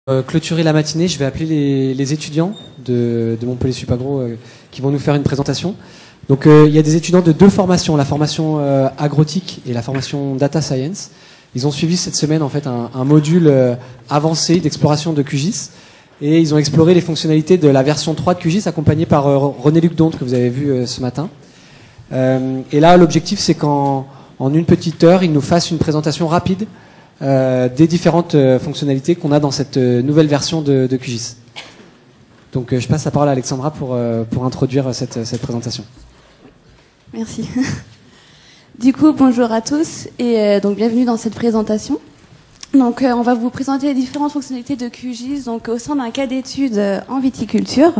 Clôturer la matinée, je vais appeler les étudiants de Montpellier Supagro qui vont nous faire une présentation. Donc il y a des étudiants de deux formations, la formation agrotique et la formation data science. Ils ont suivi cette semaine en fait un module avancé d'exploration de QGIS et ils ont exploré les fonctionnalités de la version 3 de QGIS accompagnée par René-Luc Donte que vous avez vu ce matin. Et là l'objectif c'est qu'en une petite heure ils nous fassent une présentation rapide des différentes fonctionnalités qu'on a dans cette nouvelle version de QGIS. Donc je passe la parole à Alexandra pour introduire cette présentation. Merci. Du coup, bonjour à tous et donc bienvenue dans cette présentation. Donc on va vous présenter les différentes fonctionnalités de QGIS donc au sein d'un cas d'étude en viticulture.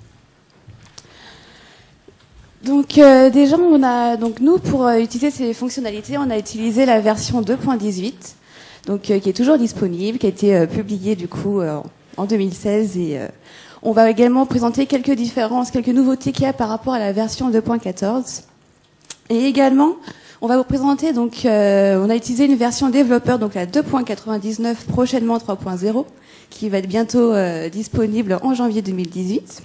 Donc déjà on a nous pour utiliser ces fonctionnalités, on a utilisé la version 2.18. Donc, qui est toujours disponible, qui a été publié du coup en 2016 et on va également présenter quelques différences, quelques nouveautés qu'il y a par rapport à la version 2.14 et également on va vous présenter donc on a utilisé une version développeur donc la 2.99 prochainement 3.0 qui va être bientôt disponible en janvier 2018.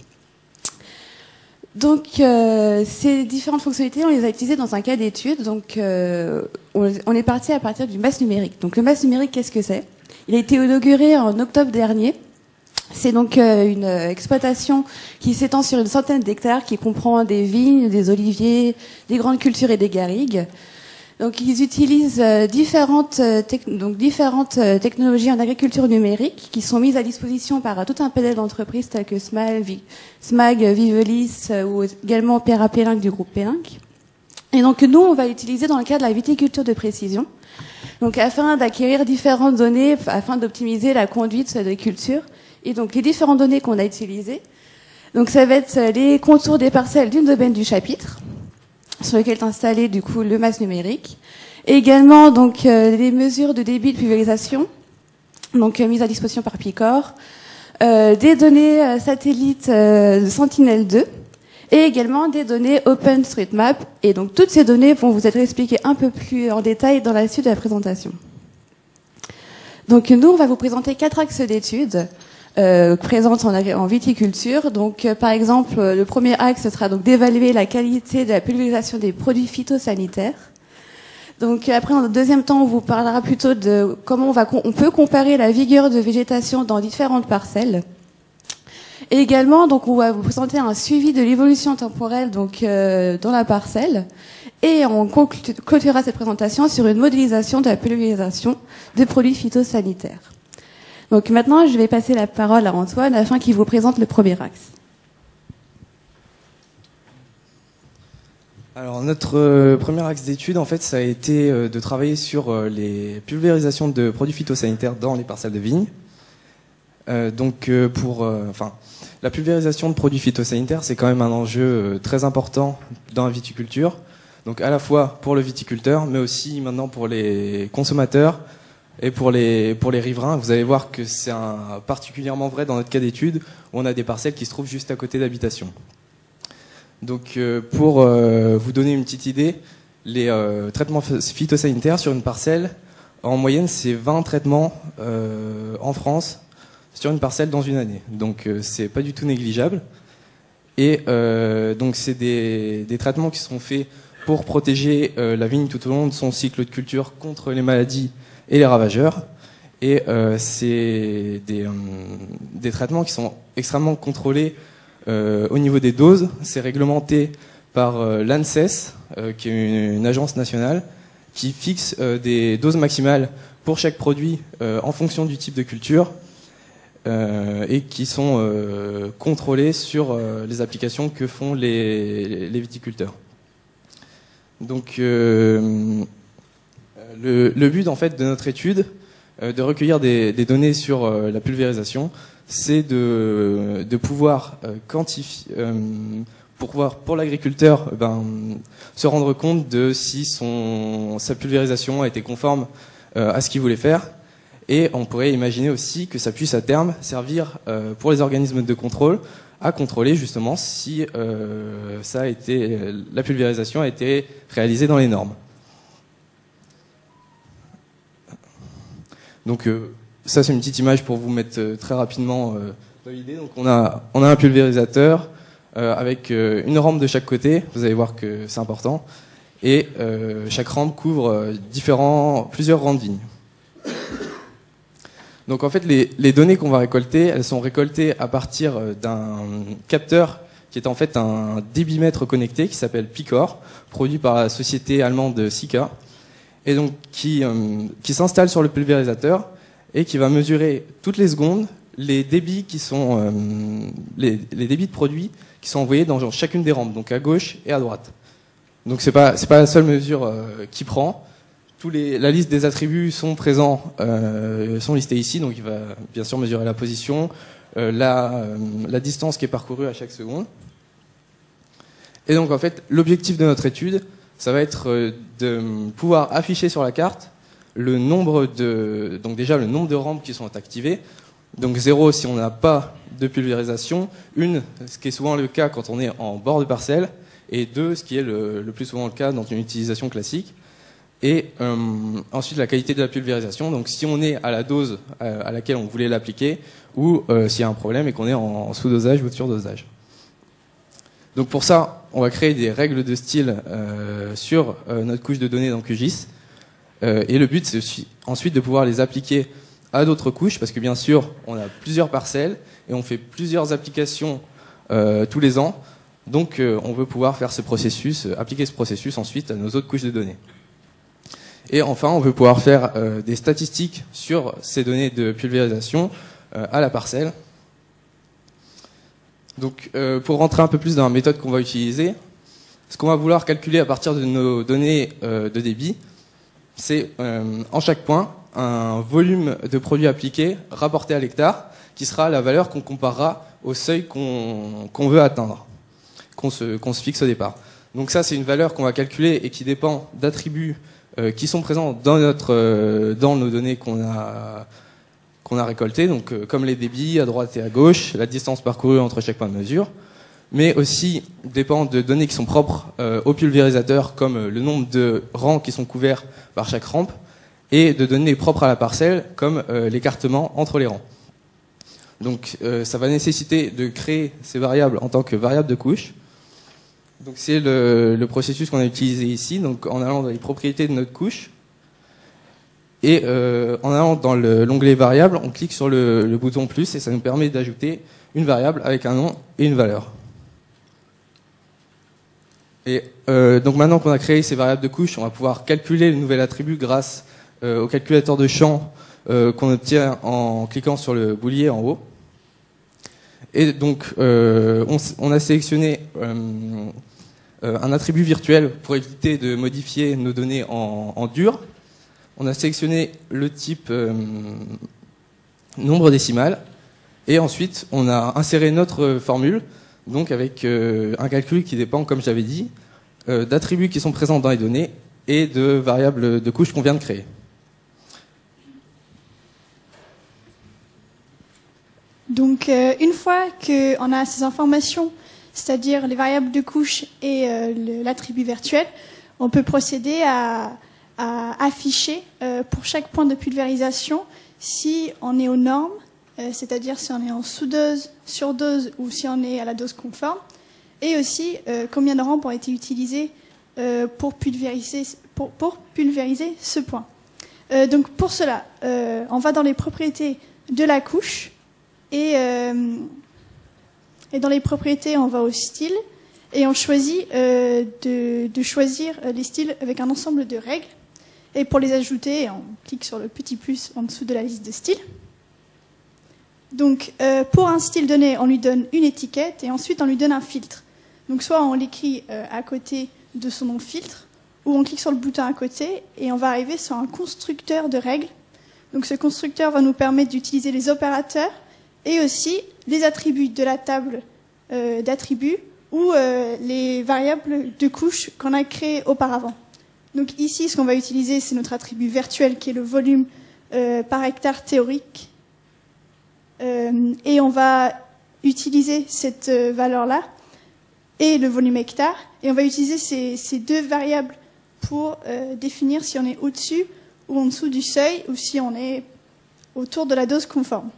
Donc ces différentes fonctionnalités, on les a utilisées dans un cas d'étude. Donc on est parti à partir du MAS numérique. Donc le MAS numérique, qu'est-ce que c'est? Il a été inauguré en octobre dernier. C'est donc une exploitation qui s'étend sur une centaine d'hectares, qui comprend des vignes, des oliviers, des grandes cultures et des garrigues. Donc ils utilisent différentes technologies en agriculture numérique qui sont mises à disposition par tout un panel d'entreprises telles que SMAG, Vivelis ou également Perra Pélinck du groupe Pélinck. Et donc nous, on va l'utiliser dans le cadre de la viticulture de précision. Donc afin d'acquérir différentes données, afin d'optimiser la conduite des cultures. Et donc les différentes données qu'on a utilisées, donc ça va être les contours des parcelles d'une domaine du chapitre, sur lequel est installé du coup le MAS numérique. Et également donc les mesures de débit de pulvérisation, donc mises à disposition par Picor, des données satellites de Sentinel-2 et également des données OpenStreetMap. Et donc toutes ces données vont vous être expliquées un peu plus en détail dans la suite de la présentation. Donc nous, on va vous présenter 4 axes d'études présentes en viticulture. Donc par exemple, le premier axe sera donc d'évaluer la qualité de la pulvérisation des produits phytosanitaires. Donc après, en deuxième temps, on vous parlera plutôt de comment on peut comparer la vigueur de végétation dans différentes parcelles. Et également, donc on va vous présenter un suivi de l'évolution temporelle donc dans la parcelle. Et on clôturera cette présentation sur une modélisation de la pulvérisation des produits phytosanitaires. Donc maintenant, je vais passer la parole à Antoine afin qu'il vous présente le premier axe. Alors notre premier axe d'étude, en fait, ça a été de travailler sur les pulvérisations de produits phytosanitaires dans les parcelles de vignes. La pulvérisation de produits phytosanitaires, c'est quand même un enjeu très important dans la viticulture. Donc à la fois pour le viticulteur, mais aussi maintenant pour les consommateurs et pour les riverains. Vous allez voir que c'est particulièrement vrai dans notre cas d'étude où on a des parcelles qui se trouvent juste à côté d'habitations. Donc pour vous donner une petite idée, les traitements phytosanitaires sur une parcelle, en moyenne c'est 20 traitements en France sur une parcelle dans une année. Donc c'est pas du tout négligeable. Et donc c'est des traitements qui sont faits pour protéger la vigne tout au long de son cycle de culture contre les maladies et les ravageurs. Et c'est des traitements qui sont extrêmement contrôlés au niveau des doses. C'est réglementé par l'ANSES, qui est une agence nationale, qui fixe des doses maximales pour chaque produit en fonction du type de culture et qui sont contrôlés sur les applications que font les viticulteurs. Donc le but en fait de notre étude, de recueillir des données sur la pulvérisation, c'est de pouvoir quantifier, pour l'agriculteur, se rendre compte de si sa pulvérisation a été conforme à ce qu'il voulait faire. Et on pourrait imaginer aussi que ça puisse à terme servir pour les organismes de contrôle à contrôler justement si la pulvérisation a été réalisée dans les normes. Donc ça c'est une petite image pour vous mettre très rapidement dans l'idée. Donc on a un pulvérisateur avec une rampe de chaque côté. Vous allez voir que c'est important. Et chaque rampe couvre plusieurs rangs de vignes. Donc en fait, les données qu'on va récolter, elles sont récoltées à partir d'un capteur qui est en fait un débitmètre connecté qui s'appelle Picor, produit par la société allemande Sika, et donc qui s'installe sur le pulvérisateur et qui va mesurer toutes les secondes les débits qui sont les débits de produits qui sont envoyés dans chacune des rampes, donc à gauche et à droite. Donc c'est pas la seule mesure qu'il prend. La liste des attributs sont présents, sont listés ici. Donc il va bien sûr mesurer la position, la distance qui est parcourue à chaque seconde. Et donc en fait, l'objectif de notre étude, ça va être de pouvoir afficher sur la carte le nombre de rampes qui sont activées. Donc 0 si on n'a pas de pulvérisation, 1 ce qui est souvent le cas quand on est en bord de parcelle, et 2 ce qui est le plus souvent le cas dans une utilisation classique. Et ensuite la qualité de la pulvérisation, donc si on est à la dose à laquelle on voulait l'appliquer, ou s'il y a un problème et qu'on est en sous-dosage ou de surdosage. Donc pour ça, on va créer des règles de style sur notre couche de données dans QGIS. Et le but, c'est ensuite de pouvoir les appliquer à d'autres couches, parce que bien sûr, on a plusieurs parcelles et on fait plusieurs applications tous les ans. Donc on veut pouvoir faire appliquer ce processus ensuite à nos autres couches de données. Et enfin, on veut pouvoir faire des statistiques sur ces données de pulvérisation à la parcelle. Donc pour rentrer un peu plus dans la méthode qu'on va utiliser, ce qu'on va vouloir calculer à partir de nos données de débit, c'est en chaque point un volume de produit appliqué rapporté à l'hectare, qui sera la valeur qu'on comparera au seuil qu'on veut atteindre, qu'on se fixe au départ. Donc ça, c'est une valeur qu'on va calculer et qui dépend d'attributs qui sont présents dans nos données qu'on a récoltées, donc comme les débits à droite et à gauche, la distance parcourue entre chaque point de mesure, mais aussi dépend de données qui sont propres au pulvérisateur, comme le nombre de rangs qui sont couverts par chaque rampe, et de données propres à la parcelle, comme l'écartement entre les rangs. Donc ça va nécessiter de créer ces variables en tant que variables de couche. Donc c'est le processus qu'on a utilisé ici, donc en allant dans les propriétés de notre couche, et en allant dans l'onglet variable, on clique sur le bouton plus, et ça nous permet d'ajouter une variable avec un nom et une valeur. Et donc maintenant qu'on a créé ces variables de couche, on va pouvoir calculer le nouvel attribut grâce au calculateur de champ qu'on obtient en cliquant sur le boulier en haut. Et donc on a sélectionné un attribut virtuel pour éviter de modifier nos données en dur. On a sélectionné le type nombre décimal, et ensuite on a inséré notre formule, donc avec un calcul qui dépend, comme j'avais dit, d'attributs qui sont présents dans les données et de variables de couche qu'on vient de créer. Donc une fois qu'on a ces informations, c'est-à-dire les variables de couche et l'attribut virtuel, on peut procéder à afficher pour chaque point de pulvérisation si on est aux normes, c'est-à-dire si on est en sous-dose, surdose ou si on est à la dose conforme, et aussi combien de rampes ont été utilisées pour pulvériser ce point. Donc pour cela, on va dans les propriétés de la couche, et dans les propriétés, on va au style, et on choisit de choisir les styles avec un ensemble de règles. Et pour les ajouter, on clique sur le petit plus en dessous de la liste de styles. Donc pour un style donné, on lui donne une étiquette et ensuite on lui donne un filtre. Donc soit on l'écrit à côté de son nom filtre, ou on clique sur le bouton à côté et on va arriver sur un constructeur de règles. Donc ce constructeur va nous permettre d'utiliser les opérateurs et aussi les attributs de la table d'attributs ou les variables de couche qu'on a créées auparavant. Donc ici, ce qu'on va utiliser, c'est notre attribut virtuel qui est le volume par hectare théorique. Et on va utiliser cette valeur-là et le volume hectare. Et on va utiliser ces deux variables pour définir si on est au-dessus ou en dessous du seuil, ou si on est autour de la dose conforme.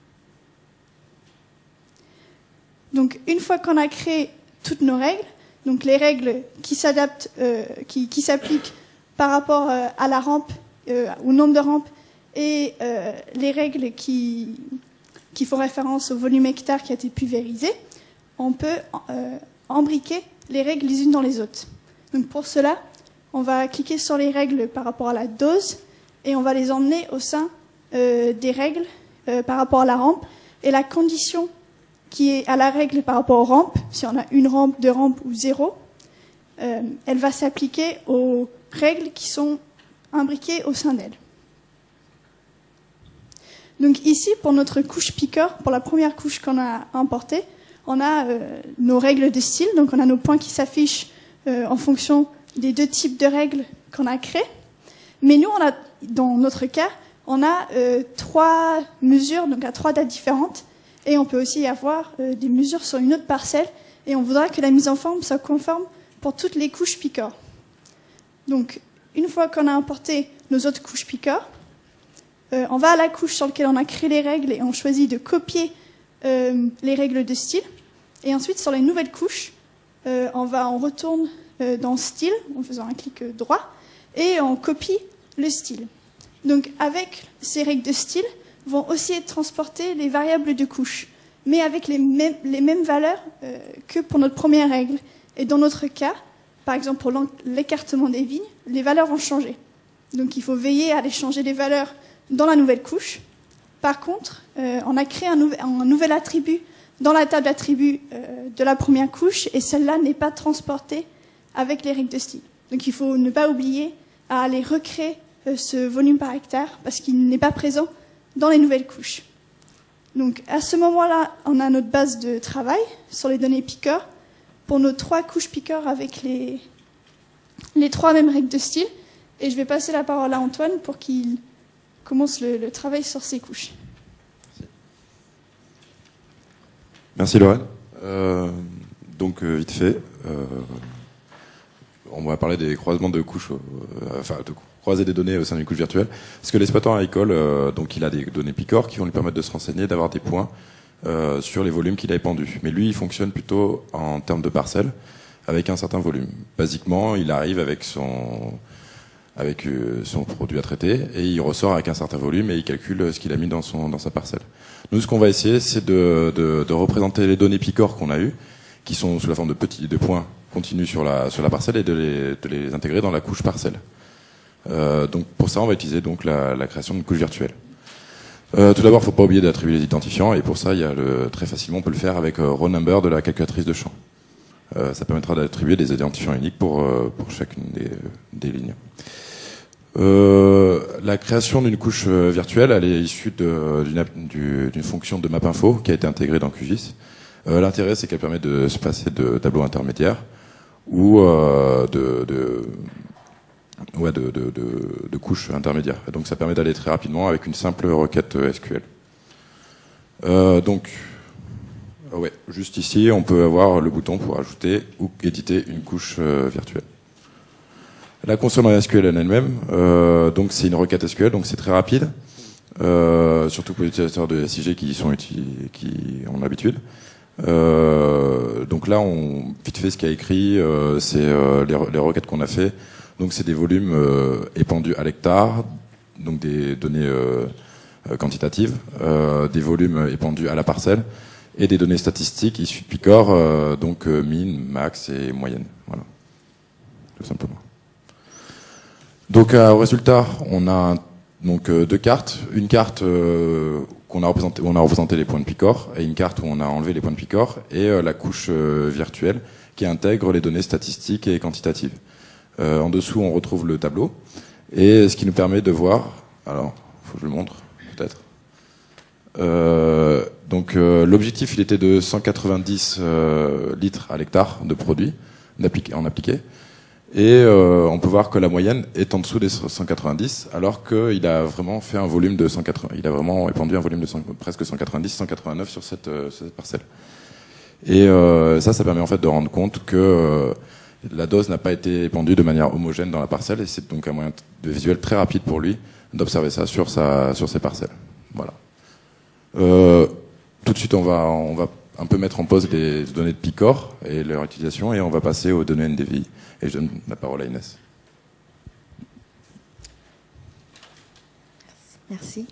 Donc, une fois qu'on a créé toutes nos règles, donc les règles qui s'adaptent, qui s'appliquent par rapport à la rampe, au nombre de rampes, et les règles qui font référence au volume hectare qui a été pulvérisé, on peut embriquer les règles les unes dans les autres. Donc pour cela, on va cliquer sur les règles par rapport à la dose et on va les emmener au sein des règles par rapport à la rampe et la condition qui est à la règle par rapport aux rampes, si on a une rampe, deux rampes ou zéro, elle va s'appliquer aux règles qui sont imbriquées au sein d'elle. Donc ici, pour notre couche picker, pour la première couche qu'on a importée, on a nos règles de style, donc on a nos points qui s'affichent en fonction des deux types de règles qu'on a créées. Mais nous, dans notre cas, on a 3 mesures, donc à 3 dates différentes, et on peut aussi avoir des mesures sur une autre parcelle, et on voudra que la mise en forme soit conforme pour toutes les couches picker. Donc, une fois qu'on a importé nos autres couches picker, on va à la couche sur laquelle on a créé les règles et on choisit de copier les règles de style. Et ensuite, sur les nouvelles couches, on retourne dans style en faisant un clic droit et on copie le style. Donc, avec ces règles de style, vont aussi être transportées les variables de couche, mais avec les mêmes valeurs que pour notre première règle. Et dans notre cas, par exemple pour l'écartement des vignes, les valeurs vont changer. Donc, il faut veiller à aller changer les valeurs dans la nouvelle couche. Par contre, on a créé un nouvel attribut dans la table d'attributs de la première couche et celle-là n'est pas transportée avec les règles de style. Donc il faut ne pas oublier à aller recréer ce volume par hectare parce qu'il n'est pas présent dans les nouvelles couches. Donc à ce moment-là, on a notre base de travail sur les données picker pour nos 3 couches picker avec les 3 mêmes règles de style. Et je vais passer la parole à Antoine pour qu'il commence le travail sur ces couches. Merci Lorraine. Donc vite fait, on va parler des croisements de couches, de croiser des données au sein d'une couche virtuelle. Parce que l'exploitant agricole, donc il a des données Picor qui vont lui permettre de se renseigner, d'avoir des points sur les volumes qu'il a épandus. Mais lui, il fonctionne plutôt en termes de parcelles, avec un certain volume. Basiquement, il arrive avec son produit à traiter et il ressort avec un certain volume et il calcule ce qu'il a mis dans sa parcelle. Nous, ce qu'on va essayer, c'est de représenter les données Picor qu'on a eues, qui sont sous la forme de points continus sur la parcelle et de les intégrer dans la couche parcelle. Donc pour ça, on va utiliser donc la création d'une couche virtuelle. Tout d'abord, il ne faut pas oublier d'attribuer les identifiants et pour ça, très facilement, on peut le faire avec raw number de la calculatrice de champ. Ça permettra d'attribuer des identifiants uniques pour chacune des lignes. La création d'une couche virtuelle, elle est issue d'une fonction de mapinfo qui a été intégrée dans QGIS. L'intérêt, c'est qu'elle permet de se passer de tableaux intermédiaires ou de couches intermédiaires. Et donc, ça permet d'aller très rapidement avec une simple requête SQL. Juste ici, on peut avoir le bouton pour ajouter ou éditer une couche virtuelle. La console en SQL elle-même, donc c'est une requête SQL, donc c'est très rapide, surtout pour les utilisateurs de SIG qui ont l'habitude. Donc là, vite fait, ce qu'il y a écrit, c'est les requêtes qu'on a fait. Donc c'est des volumes épandus à l'hectare, donc des données quantitatives, des volumes épandus à la parcelle, et des données statistiques issues de Picor, donc min, max et moyenne. Voilà, tout simplement. Donc au résultat, on a donc 2 cartes. Une carte où on a représenté les points de Picor, et une carte où on a enlevé les points de Picor, et la couche virtuelle qui intègre les données statistiques et quantitatives. En dessous, on retrouve le tableau, et ce qui nous permet de voir. Alors, faut que je le montre, peut-être. Donc l'objectif, il était de 190 litres à l'hectare de produits en appliqué. Et on peut voir que la moyenne est en dessous des 190, alors qu'il a vraiment fait un volume de 180. Il a vraiment épandu un volume de presque 190, 189 sur cette parcelle. Et ça permet en fait de rendre compte que la dose n'a pas été épandue de manière homogène dans la parcelle, et c'est donc un moyen de visuel très rapide pour lui d'observer ça sur ses parcelles. Voilà. Tout de suite, on va un peu mettre en pause les données de Picor et leur utilisation, et on va passer aux données NDVI. Et je donne la parole à Inès. Merci.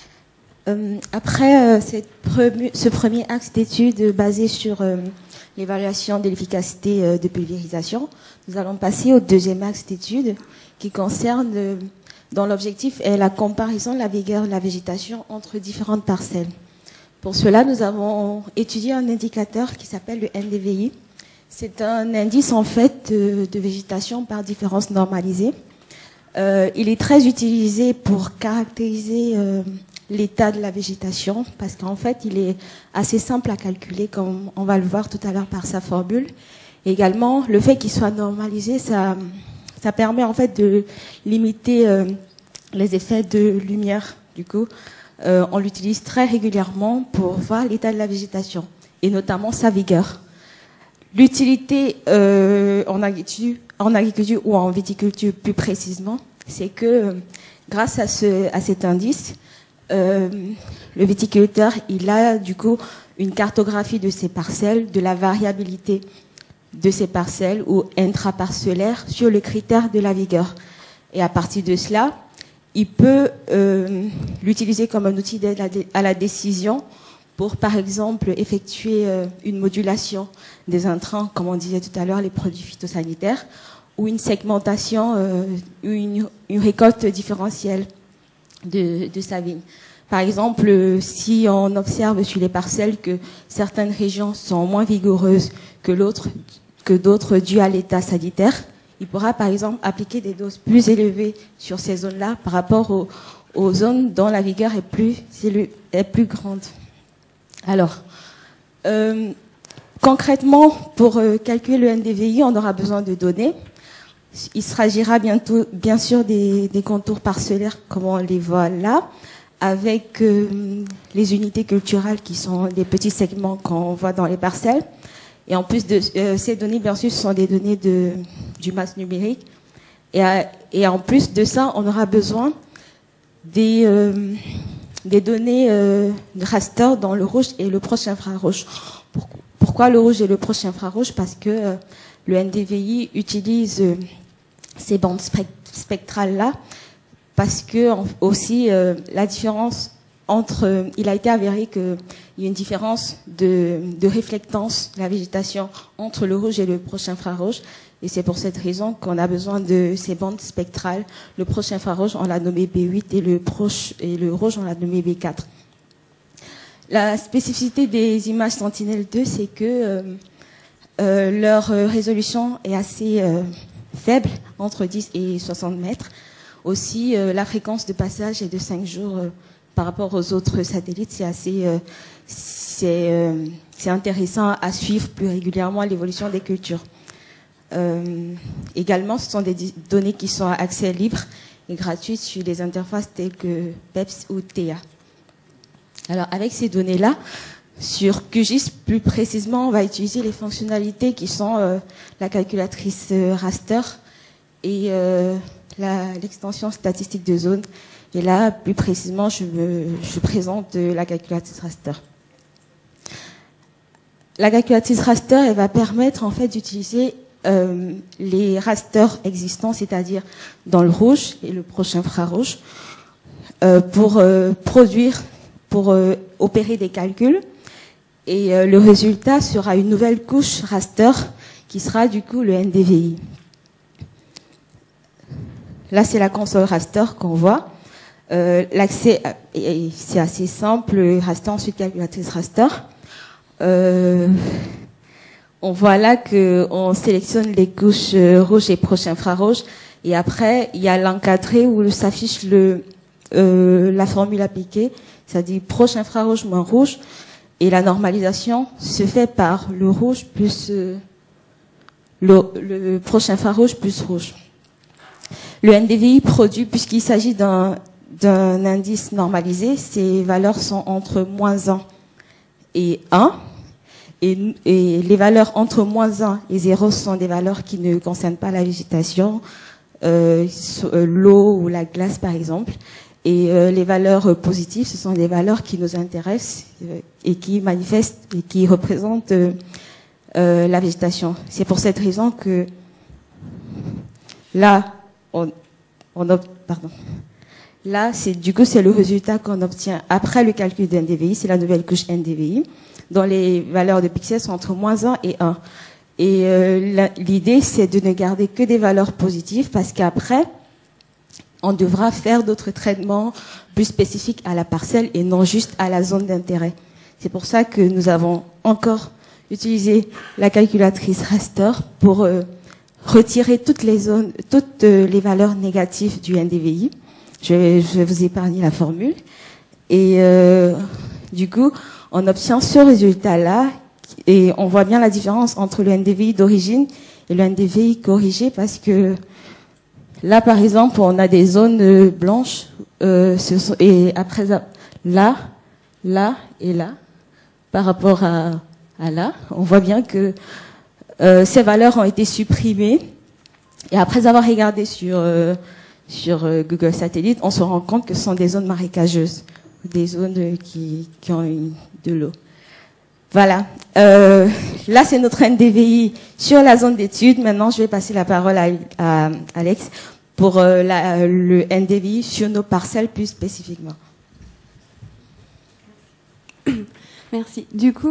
Après ce premier axe d'étude basé sur l'évaluation de l'efficacité de pulvérisation, nous allons passer au deuxième axe d'étude qui concerne, dont l'objectif est la comparaison de la vigueur de la végétation entre différentes parcelles. Pour cela, nous avons étudié un indicateur qui s'appelle le NDVI. C'est un indice en fait de végétation par différence normalisée. Il est très utilisé pour caractériser l'état de la végétation parce qu'en fait, il est assez simple à calculer, comme on va le voir tout à l'heure par sa formule. Et également, le fait qu'il soit normalisé, ça permet en fait de limiter les effets de lumière. Du coup, on l'utilise très régulièrement pour voir l'état de la végétation et notamment sa vigueur. L'utilité en agriculture ou en viticulture plus précisément, c'est que grâce à cet indice, le viticulteur il a du coup une cartographie de ses parcelles, de la variabilité de ces parcelles ou intraparcellaires sur le critère de la vigueur. Et à partir de cela, il peut l'utiliser comme un outil d'aide à la décision pour, par exemple, effectuer une modulation des intrants, comme on disait tout à l'heure, les produits phytosanitaires, ou une segmentation, ou une récolte différentielle de sa vigne. Par exemple, si on observe sur les parcelles que certaines régions sont moins vigoureuses que d'autres dues à l'état sanitaire, il pourra par exemple appliquer des doses plus élevées sur ces zones-là par rapport aux zones dont la vigueur est plus grande. Alors, concrètement, pour calculer le NDVI, on aura besoin de données. Il s'agira bien sûr des contours parcellaires comme on les voit là, avec les unités culturelles qui sont des petits segments qu'on voit dans les parcelles. Et en plus de ces données, bien sûr, ce sont des données du masse numérique. Et en plus de ça, on aura besoin des données de raster dans le rouge et le proche infrarouge. Pourquoi le rouge et le proche infrarouge? Parce que le NDVI utilise ces bandes spectrales-là, parce que aussi la différence entre, il a été avéré qu'il y a une différence de réflectance de la végétation entre le rouge et le proche infrarouge, et c'est pour cette raison qu'on a besoin de ces bandes spectrales. Le proche infrarouge, on l'a nommé B8 et le rouge, on l'a nommé B4. La spécificité des images Sentinelle-2, c'est que leur résolution est assez faible, entre 10 et 60 mètres. Aussi, la fréquence de passage est de 5 jours par rapport aux autres satellites. C'est assez, c'est intéressant à suivre plus régulièrement l'évolution des cultures. Également, ce sont des données qui sont à accès libre et gratuites sur des interfaces telles que PEPS ou TEA. Alors, avec ces données-là, sur QGIS, plus précisément, on va utiliser les fonctionnalités qui sont la calculatrice raster et l'extension statistique de zone. Et là, plus précisément, je présente la calculatrice raster. La calculatrice raster, elle va permettre en fait d'utiliser les rasters existants, c'est-à-dire dans le rouge et le proche infrarouge, pour opérer des calculs. Et le résultat sera une nouvelle couche raster qui sera du coup le NDVI. Là, c'est la console raster qu'on voit. L'accès, c'est assez simple. Raster, ensuite calculatrice raster. On voit là qu'on sélectionne les couches rouge et proche infrarouge. Et après, il y a l'encadré où s'affiche la formule appliquée, c'est-à-dire proche infrarouge moins rouge. Et la normalisation se fait par le rouge plus le proche infrarouge plus rouge. Le NDVI produit, puisqu'il s'agit d'un indice normalisé, ses valeurs sont entre -1 et 1. Et les valeurs entre -1 et 0 sont des valeurs qui ne concernent pas la végétation, l'eau ou la glace par exemple. Et les valeurs positives, ce sont des valeurs qui nous intéressent et qui manifestent et qui représentent la végétation. C'est pour cette raison que là, là, c'est le résultat qu'on obtient après le calcul de NDVI, c'est la nouvelle couche NDVI, dont les valeurs de pixels sont entre -1 et 1. Et l'idée, c'est de ne garder que des valeurs positives, parce qu'après, on devra faire d'autres traitements plus spécifiques à la parcelle et non juste à la zone d'intérêt. C'est pour ça que nous avons encore utilisé la calculatrice raster pour retirer toutes les valeurs négatives du NDVI. Je vais vous épargner la formule. Et du coup, on obtient ce résultat-là et on voit bien la différence entre le NDVI d'origine et le NDVI corrigé, parce que là, par exemple, on a des zones blanches et après là et là, par rapport à là, on voit bien que ces valeurs ont été supprimées. Et après avoir regardé sur Google Satellite, on se rend compte que ce sont des zones marécageuses, des zones qui ont de l'eau. Voilà. Là, c'est notre NDVI sur la zone d'étude. Maintenant, je vais passer la parole à Alex pour le NDVI sur nos parcelles plus spécifiquement. Merci. Du coup,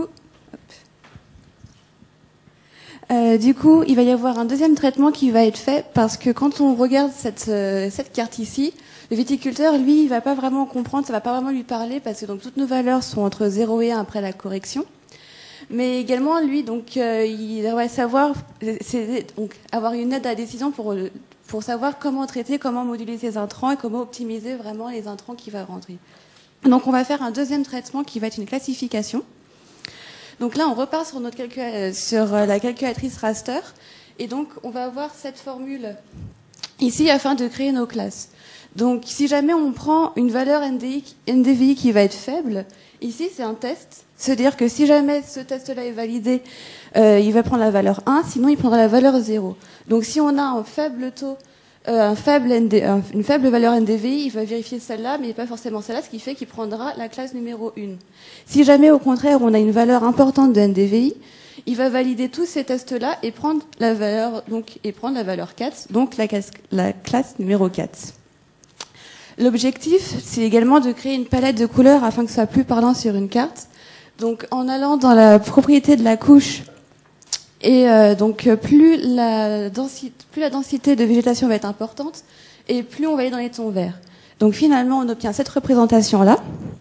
il va y avoir un deuxième traitement qui va être fait, parce que quand on regarde cette carte ici, le viticulteur, lui, il va pas vraiment comprendre, ça va pas vraiment lui parler, parce que donc toutes nos valeurs sont entre 0 et 1 après la correction. Mais également, lui, donc, il devrait savoir, donc, avoir une aide à la décision pour savoir comment traiter, comment moduler ses intrants et comment optimiser vraiment les intrants qu'il va rentrer. Donc, on va faire un deuxième traitement qui va être une classification. Donc là, on repart sur la calculatrice raster, et donc on va avoir cette formule ici afin de créer nos classes. Donc, si jamais on prend une valeur NDVI qui va être faible, ici c'est un test. C'est-à-dire que si jamais ce test-là est validé, il va prendre la valeur 1, sinon il prendra la valeur 0. Donc si on a un faible taux, une faible valeur NDVI, il va vérifier celle-là, mais pas forcément celle-là, ce qui fait qu'il prendra la classe numéro 1. Si jamais au contraire on a une valeur importante de NDVI, il va valider tous ces tests-là et prendre la valeur 4, donc la classe numéro 4. L'objectif, c'est également de créer une palette de couleurs afin que ce soit plus parlant sur une carte. Donc, en allant dans la propriété de la couche, et donc plus la densité de végétation va être importante, et plus on va aller dans les tons verts. Donc, finalement, on obtient cette représentation-là.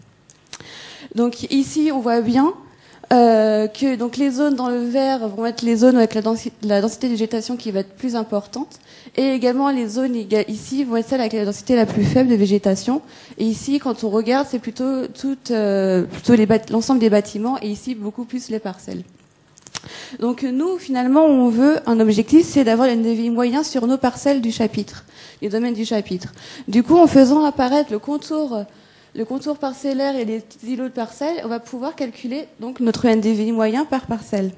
Donc, ici, on voit bien que donc les zones dans le vert vont être les zones avec la densité de végétation qui va être plus importante, et également les zones ici vont être celles avec la densité la plus faible de végétation. Et ici, quand on regarde, c'est plutôt l'ensemble des bâtiments, et ici beaucoup plus les parcelles. Donc nous, finalement, on veut un objectif, c'est d'avoir le NDVI moyen sur nos parcelles du chapitre, les domaines du chapitre. Du coup, en faisant apparaître le contour parcellaire et les petits îlots de parcelles, on va pouvoir calculer donc notre NDVI moyen par parcelle.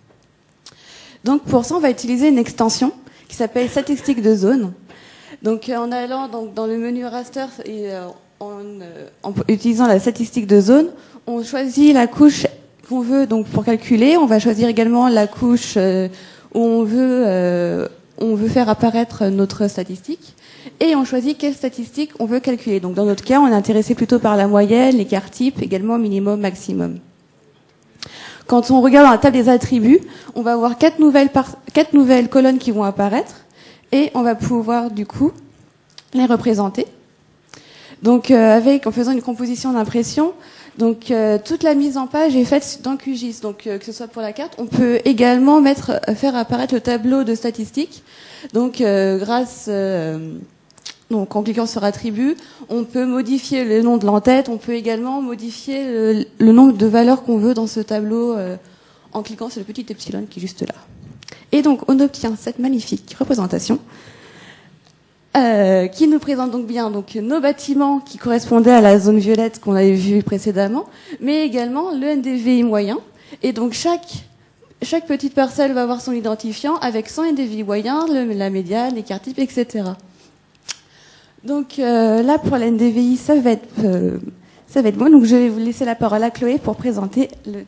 Donc pour ça, on va utiliser une extension qui s'appelle statistique de zone. Donc en allant dans le menu raster et en utilisant la statistique de zone, on choisit la couche qu'on veut donc pour calculer. On va choisir également la couche où on veut faire apparaître notre statistique. Et on choisit quelle statistique on veut calculer. Donc dans notre cas, on est intéressé plutôt par la moyenne, l'écart type, également minimum, maximum. Quand on regarde dans la table des attributs, on va avoir 4 nouvelles colonnes qui vont apparaître, et on va pouvoir du coup les représenter. Donc en faisant une composition d'impression, donc toute la mise en page est faite dans QGIS. Donc que ce soit pour la carte, on peut également faire apparaître le tableau de statistiques. Donc donc en cliquant sur attribut, on peut modifier le nom de l'entête, on peut également modifier le nombre de valeurs qu'on veut dans ce tableau en cliquant sur le petit epsilon qui est juste là. Et donc on obtient cette magnifique représentation qui nous présente donc bien nos bâtiments qui correspondaient à la zone violette qu'on avait vue précédemment, mais également le NDVI moyen. Et donc chaque petite parcelle va avoir son identifiant avec son NDVI moyen, la médiane, l'écart type, etc. Donc là, pour la NDVI, ça va être bon. Donc je vais vous laisser la parole à Chloé pour présenter le...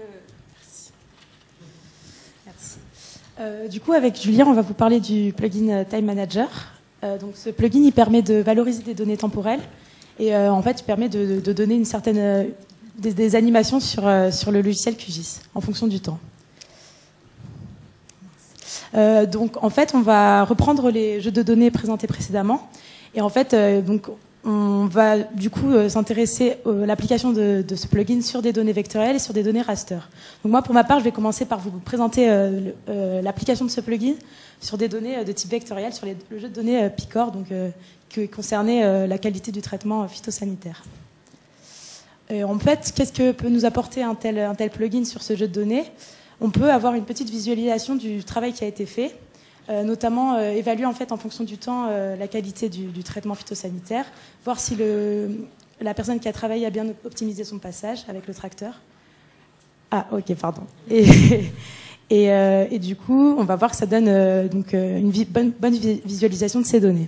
Du coup, avec Julien, on va vous parler du plugin Time Manager. Donc, ce plugin, il permet de valoriser des données temporelles et en fait, il permet de donner une certaine des animations sur le logiciel QGIS en fonction du temps. Donc, en fait, on va reprendre les jeux de données présentés précédemment et en fait, donc on va du coup s'intéresser à l'application de ce plugin sur des données vectorielles et sur des données raster. Donc moi, pour ma part, je vais commencer par vous présenter l'application de ce plugin sur des données de type vectoriel, sur le jeu de données PICOR, donc qui concernait la qualité du traitement phytosanitaire. Et en fait, qu'est-ce que peut nous apporter un tel plugin sur ce jeu de données? On peut avoir une petite visualisation du travail qui a été fait, notamment évaluer en fait en fonction du temps la qualité du traitement phytosanitaire, voir si la personne qui a travaillé a bien optimisé son passage avec le tracteur. Ah, ok, pardon. Et du coup, on va voir que ça donne donc une bonne visualisation de ces données.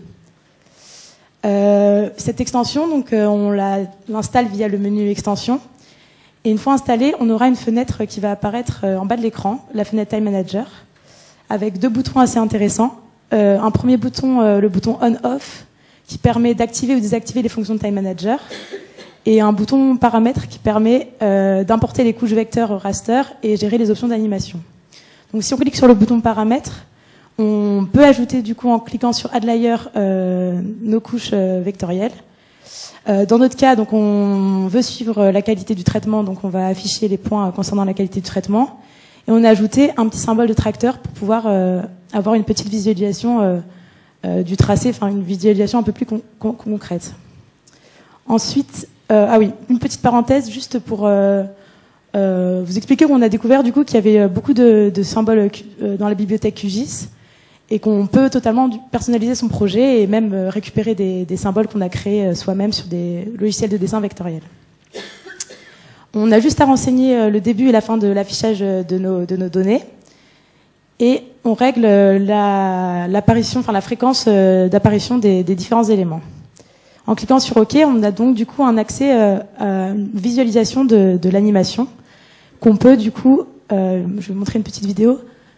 Cette extension, donc, on l'installe via le menu extension. Et une fois installée, on aura une fenêtre qui va apparaître en bas de l'écran, la fenêtre Time Manager, avec deux boutons assez intéressants. Un premier bouton, le bouton On/Off, qui permet d'activer ou désactiver les fonctions de Time Manager, et un bouton Paramètres qui permet d'importer les couches vecteurs raster et gérer les options d'animation. Donc si on clique sur le bouton Paramètres, on peut ajouter du coup en cliquant sur Add Layer nos couches vectorielles. Dans notre cas, donc on veut suivre la qualité du traitement, donc on va afficher les points concernant la qualité du traitement. Et on a ajouté un petit symbole de tracteur pour pouvoir avoir une petite visualisation du tracé, enfin une visualisation un peu plus concrète. Ensuite, une petite parenthèse juste pour vous expliquer qu'on a découvert du coup qu'il y avait beaucoup de symboles dans la bibliothèque QGIS et qu'on peut totalement personnaliser son projet et même récupérer des symboles qu'on a créés soi-même sur des logiciels de dessin vectoriel. On a juste à renseigner le début et la fin de l'affichage de nos données et on règle l'apparition, enfin la fréquence d'apparition des différents éléments. En cliquant sur OK, on a donc du coup un accès à une visualisation de l'animation qu'on peut du coup, je vais vous montrer une petite vidéo.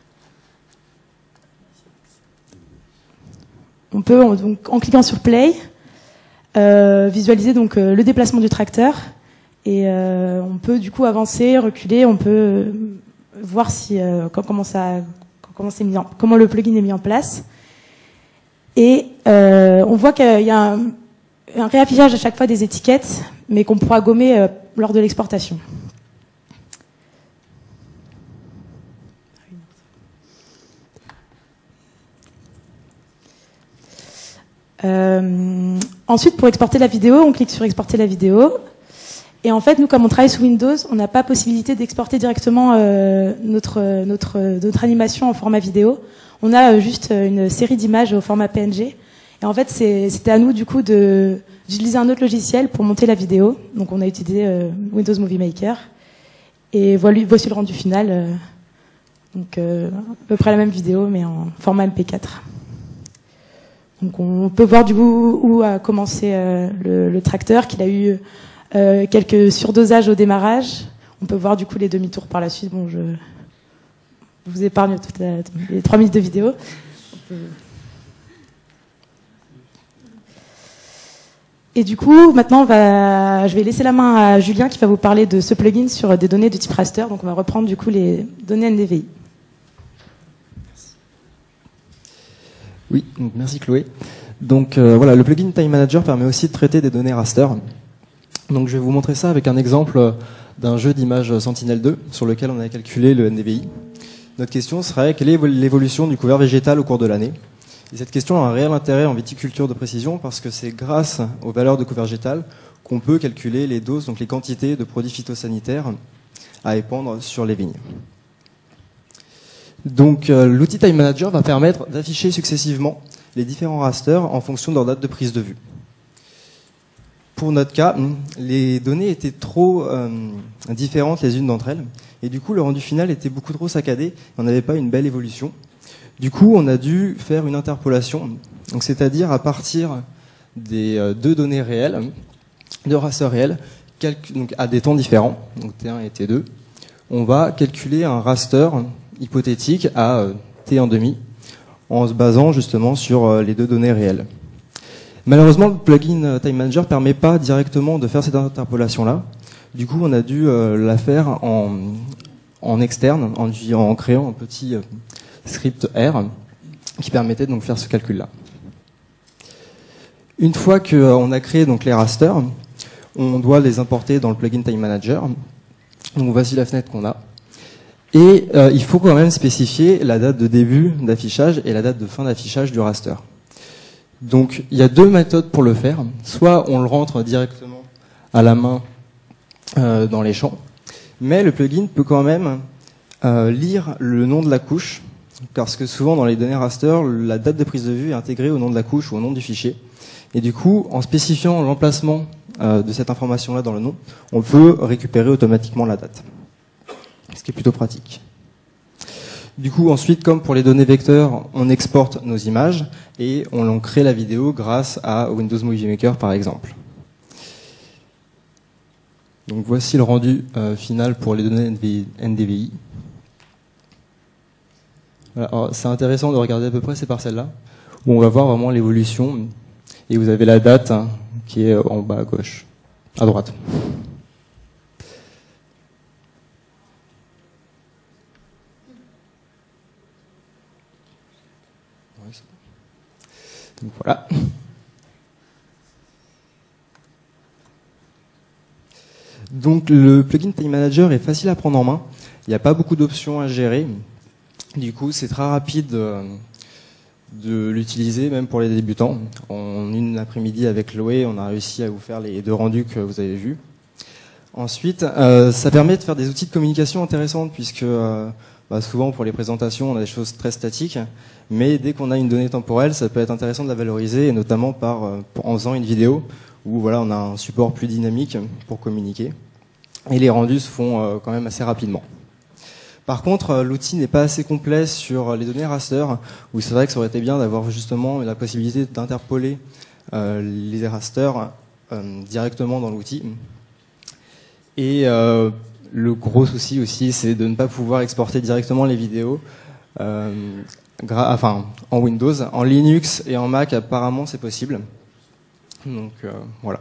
On peut donc en cliquant sur Play visualiser donc le déplacement du tracteur. Et on peut du coup avancer, reculer, on peut voir si comment le plugin est mis en place. Et on voit qu'il y a un réaffichage à chaque fois des étiquettes, mais qu'on pourra gommer lors de l'exportation. Ensuite, pour exporter la vidéo, on clique sur exporter la vidéo. Et en fait, nous, comme on travaille sous Windows, on n'a pas possibilité d'exporter directement notre animation en format vidéo. On a juste une série d'images au format PNG. Et en fait, c'était à nous, du coup, d'utiliser un autre logiciel pour monter la vidéo. Donc, on a utilisé Windows Movie Maker. Et voici le rendu final. Donc, à peu près la même vidéo, mais en format MP4. Donc, on peut voir, du coup, où a commencé le tracteur, qu'il a eu quelques surdosages au démarrage. On peut voir, du coup, les demi-tours par la suite. Bon, je vous épargne les 3 minutes de vidéo. Et du coup, maintenant, je vais laisser la main à Julien qui va vous parler de ce plugin sur des données de type raster. Donc, on va reprendre du coup les données NDVI. Oui, donc merci Chloé. Donc voilà, le plugin Time Manager permet aussi de traiter des données raster. Donc je vais vous montrer ça avec un exemple d'un jeu d'images Sentinel-2 sur lequel on a calculé le NDVI. Notre question serait quelle est l'évolution du couvert végétal au cours de l'année? Et cette question a un réel intérêt en viticulture de précision parce que c'est grâce aux valeurs de couvert végétal qu'on peut calculer les doses, donc les quantités de produits phytosanitaires à épandre sur les vignes. Donc l'outil Time Manager va permettre d'afficher successivement les différents rasters en fonction de leur date de prise de vue. Pour notre cas, les données étaient trop différentes les unes d'entre elles, et du coup le rendu final était beaucoup trop saccadé, on n'avait pas une belle évolution. Du coup, on a dû faire une interpolation, donc c'est-à-dire à partir des deux données réelles, deux rasters réels, donc à des temps différents, donc T1 et T2. On va calculer un raster hypothétique à T1,5 en se basant justement sur les deux données réelles. Malheureusement, le plugin Time Manager ne permet pas directement de faire cette interpolation-là. Du coup, on a dû la faire en externe, en créant un petit script R qui permettait donc de faire ce calcul-là. Une fois qu'on a créé donc les rasters, on doit les importer dans le plugin Time Manager. Donc voici la fenêtre qu'on a. Et il faut quand même spécifier la date de début d'affichage et la date de fin d'affichage du raster. Donc il y a deux méthodes pour le faire. Soit on le rentre directement à la main dans les champs, mais le plugin peut quand même lire le nom de la couche, parce que souvent dans les données raster, la date de prise de vue est intégrée au nom de la couche ou au nom du fichier. Et du coup, en spécifiant l'emplacement de cette information-là dans le nom, on peut récupérer automatiquement la date, ce qui est plutôt pratique. Du coup, ensuite, comme pour les données vecteurs, on exporte nos images et on crée la vidéo grâce à Windows Movie Maker, par exemple. Donc voici le rendu final pour les données NDVI. Voilà, c'est intéressant de regarder à peu près ces parcelles-là, où on va voir vraiment l'évolution. Et vous avez la date qui est en bas à gauche, à droite. Donc voilà. Donc le plugin Time Manager est facile à prendre en main. Il n'y a pas beaucoup d'options à gérer. Du coup, c'est très rapide de l'utiliser, même pour les débutants. En une après-midi avec Chloé, on a réussi à vous faire les deux rendus que vous avez vus. Ensuite, ça permet de faire des outils de communication intéressants, puisque souvent pour les présentations, on a des choses très statiques, mais dès qu'on a une donnée temporelle, ça peut être intéressant de la valoriser, et notamment en faisant une vidéo, où voilà, on a un support plus dynamique pour communiquer. Et les rendus se font quand même assez rapidement. Par contre, l'outil n'est pas assez complet sur les données raster, où c'est vrai que ça aurait été bien d'avoir justement la possibilité d'interpoler les rasters directement dans l'outil. Et le gros souci aussi, c'est de ne pas pouvoir exporter directement les vidéos en Windows. En Linux et en Mac, apparemment, c'est possible. Donc voilà.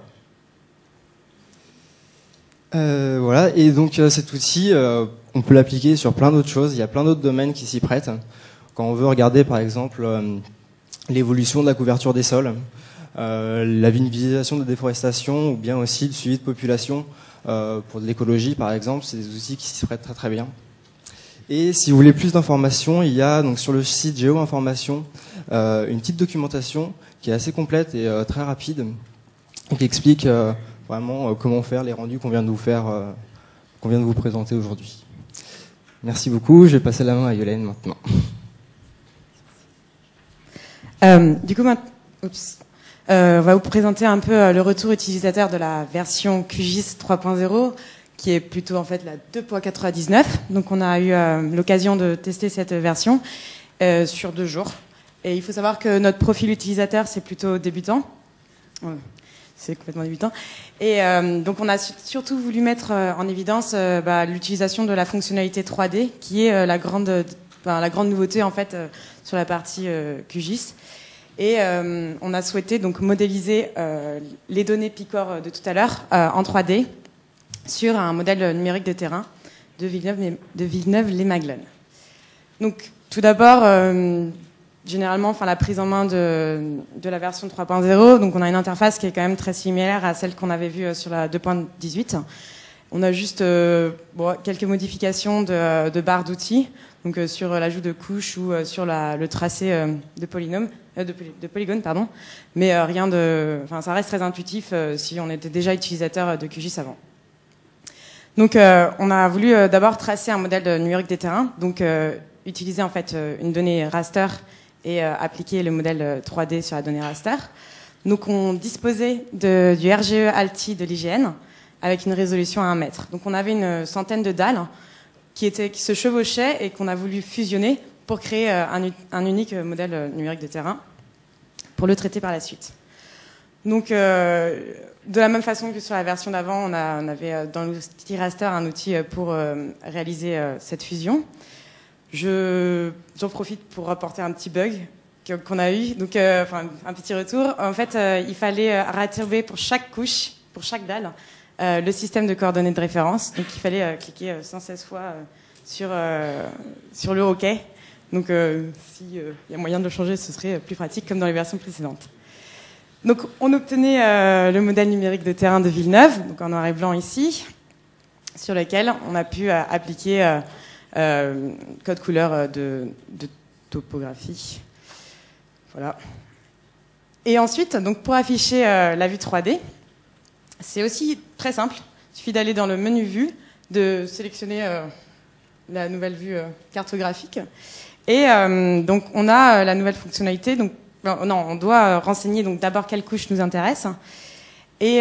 Voilà, et donc cet outil, on peut l'appliquer sur plein d'autres choses. Il y a plein d'autres domaines qui s'y prêtent. Quand on veut regarder, par exemple, l'évolution de la couverture des sols, la visualisation de la déforestation, ou bien aussi le suivi de population pour de l'écologie, par exemple, c'est des outils qui s'y prêtent très très bien. Et si vous voulez plus d'informations, il y a donc sur le site Géo-Information une petite documentation qui est assez complète et très rapide, qui explique vraiment comment faire les rendus qu'on vient de vous faire, qu'on vient de vous présenter aujourd'hui. Merci beaucoup. Je vais passer la main à Yolène maintenant. Du coup, on va vous présenter un peu le retour utilisateur de la version QGIS 3.0, qui est plutôt en fait la 2.99. Donc, on a eu l'occasion de tester cette version sur 2 jours. Et il faut savoir que notre profil utilisateur, c'est plutôt débutant. C'est complètement débutant. Et donc, on a surtout voulu mettre en évidence l'utilisation de la fonctionnalité 3D, qui est la grande nouveauté en fait sur la partie QGIS. Et on a souhaité donc modéliser les données Picor de tout à l'heure en 3D sur un modèle numérique de terrain de Villeneuve-les-Maguelones. Donc, tout d'abord, généralement, la prise en main de la version 3.0, donc on a une interface qui est quand même très similaire à celle qu'on avait vue sur la 2.18. On a juste quelques modifications de barres d'outils, donc sur l'ajout de couches ou sur le tracé de polygone, pardon. Mais rien de, ça reste très intuitif si on était déjà utilisateur de QGIS avant. Donc, on a voulu d'abord tracer un modèle numérique des terrains, donc utiliser en fait une donnée raster et appliquer le modèle 3D sur la donnée raster. Donc, on disposait du RGE ALTI de l'IGN avec une résolution à 1 mètre. Donc, on avait une centaine de dalles qui se chevauchaient et qu'on a voulu fusionner pour créer un unique modèle numérique de terrain pour le traiter par la suite. Donc, de la même façon que sur la version d'avant, on avait dans l'outil raster un outil pour réaliser cette fusion. J'en profite pour rapporter un petit bug qu'on a eu, donc un petit retour. En fait, il fallait rattraper pour chaque couche, pour chaque dalle, le système de coordonnées de référence. Donc, il fallait cliquer 116 fois sur le OK. Donc, s'il y a moyen de le changer, ce serait plus pratique, comme dans les versions précédentes. Donc, on obtenait le modèle numérique de terrain de Villeneuve, donc en noir et blanc ici, sur lequel on a pu appliquer code couleur de topographie. Voilà. Et ensuite, donc pour afficher la vue 3D, c'est aussi très simple. Il suffit d'aller dans le menu vue, de sélectionner la nouvelle vue cartographique. Et donc, on a la nouvelle fonctionnalité. Donc, non, on doit renseigner donc d'abord quelle couche nous intéresse et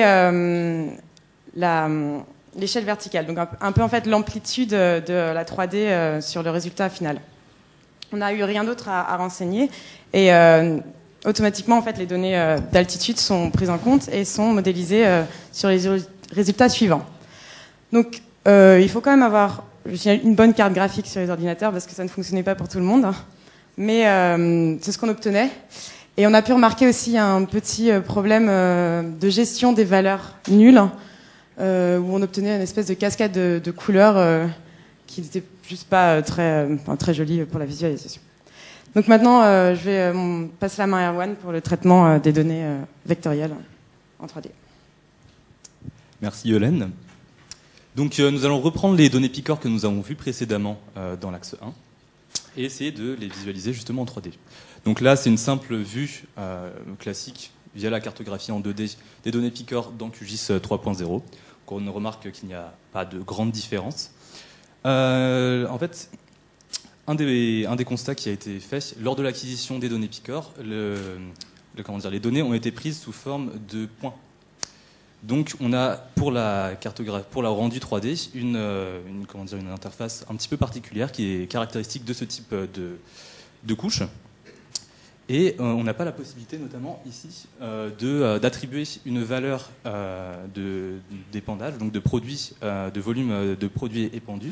l'échelle verticale. Donc, un peu en fait l'amplitude de la 3D sur le résultat final. On n'a eu rien d'autre à renseigner et automatiquement en fait les données d'altitude sont prises en compte et sont modélisées sur les résultats suivants. Donc, il faut quand même avoir une bonne carte graphique sur les ordinateurs parce que ça ne fonctionnait pas pour tout le monde. Mais c'est ce qu'on obtenait. Et on a pu remarquer aussi un petit problème de gestion des valeurs nulles, où on obtenait une espèce de cascade de couleurs qui n'était juste pas très jolie pour la visualisation. Donc maintenant, je vais passer la main à Erwan pour le traitement des données vectorielles en 3D. Merci Yolène. Donc nous allons reprendre les données Picor que nous avons vues précédemment dans l'axe 1 et essayer de les visualiser justement en 3D. Donc là, c'est une simple vue classique via la cartographie en 2D des données Picor dans QGIS 3.0. On remarque qu'il n'y a pas de grande différence. En fait, un des constats qui a été fait lors de l'acquisition des données Picor, les données ont été prises sous forme de points. Donc, on a pour la rendu 3D une interface un petit peu particulière qui est caractéristique de ce type de couche. Et on n'a pas la possibilité, notamment ici, d'attribuer une valeur d'épandage, donc de produit, de volume de produits épandus,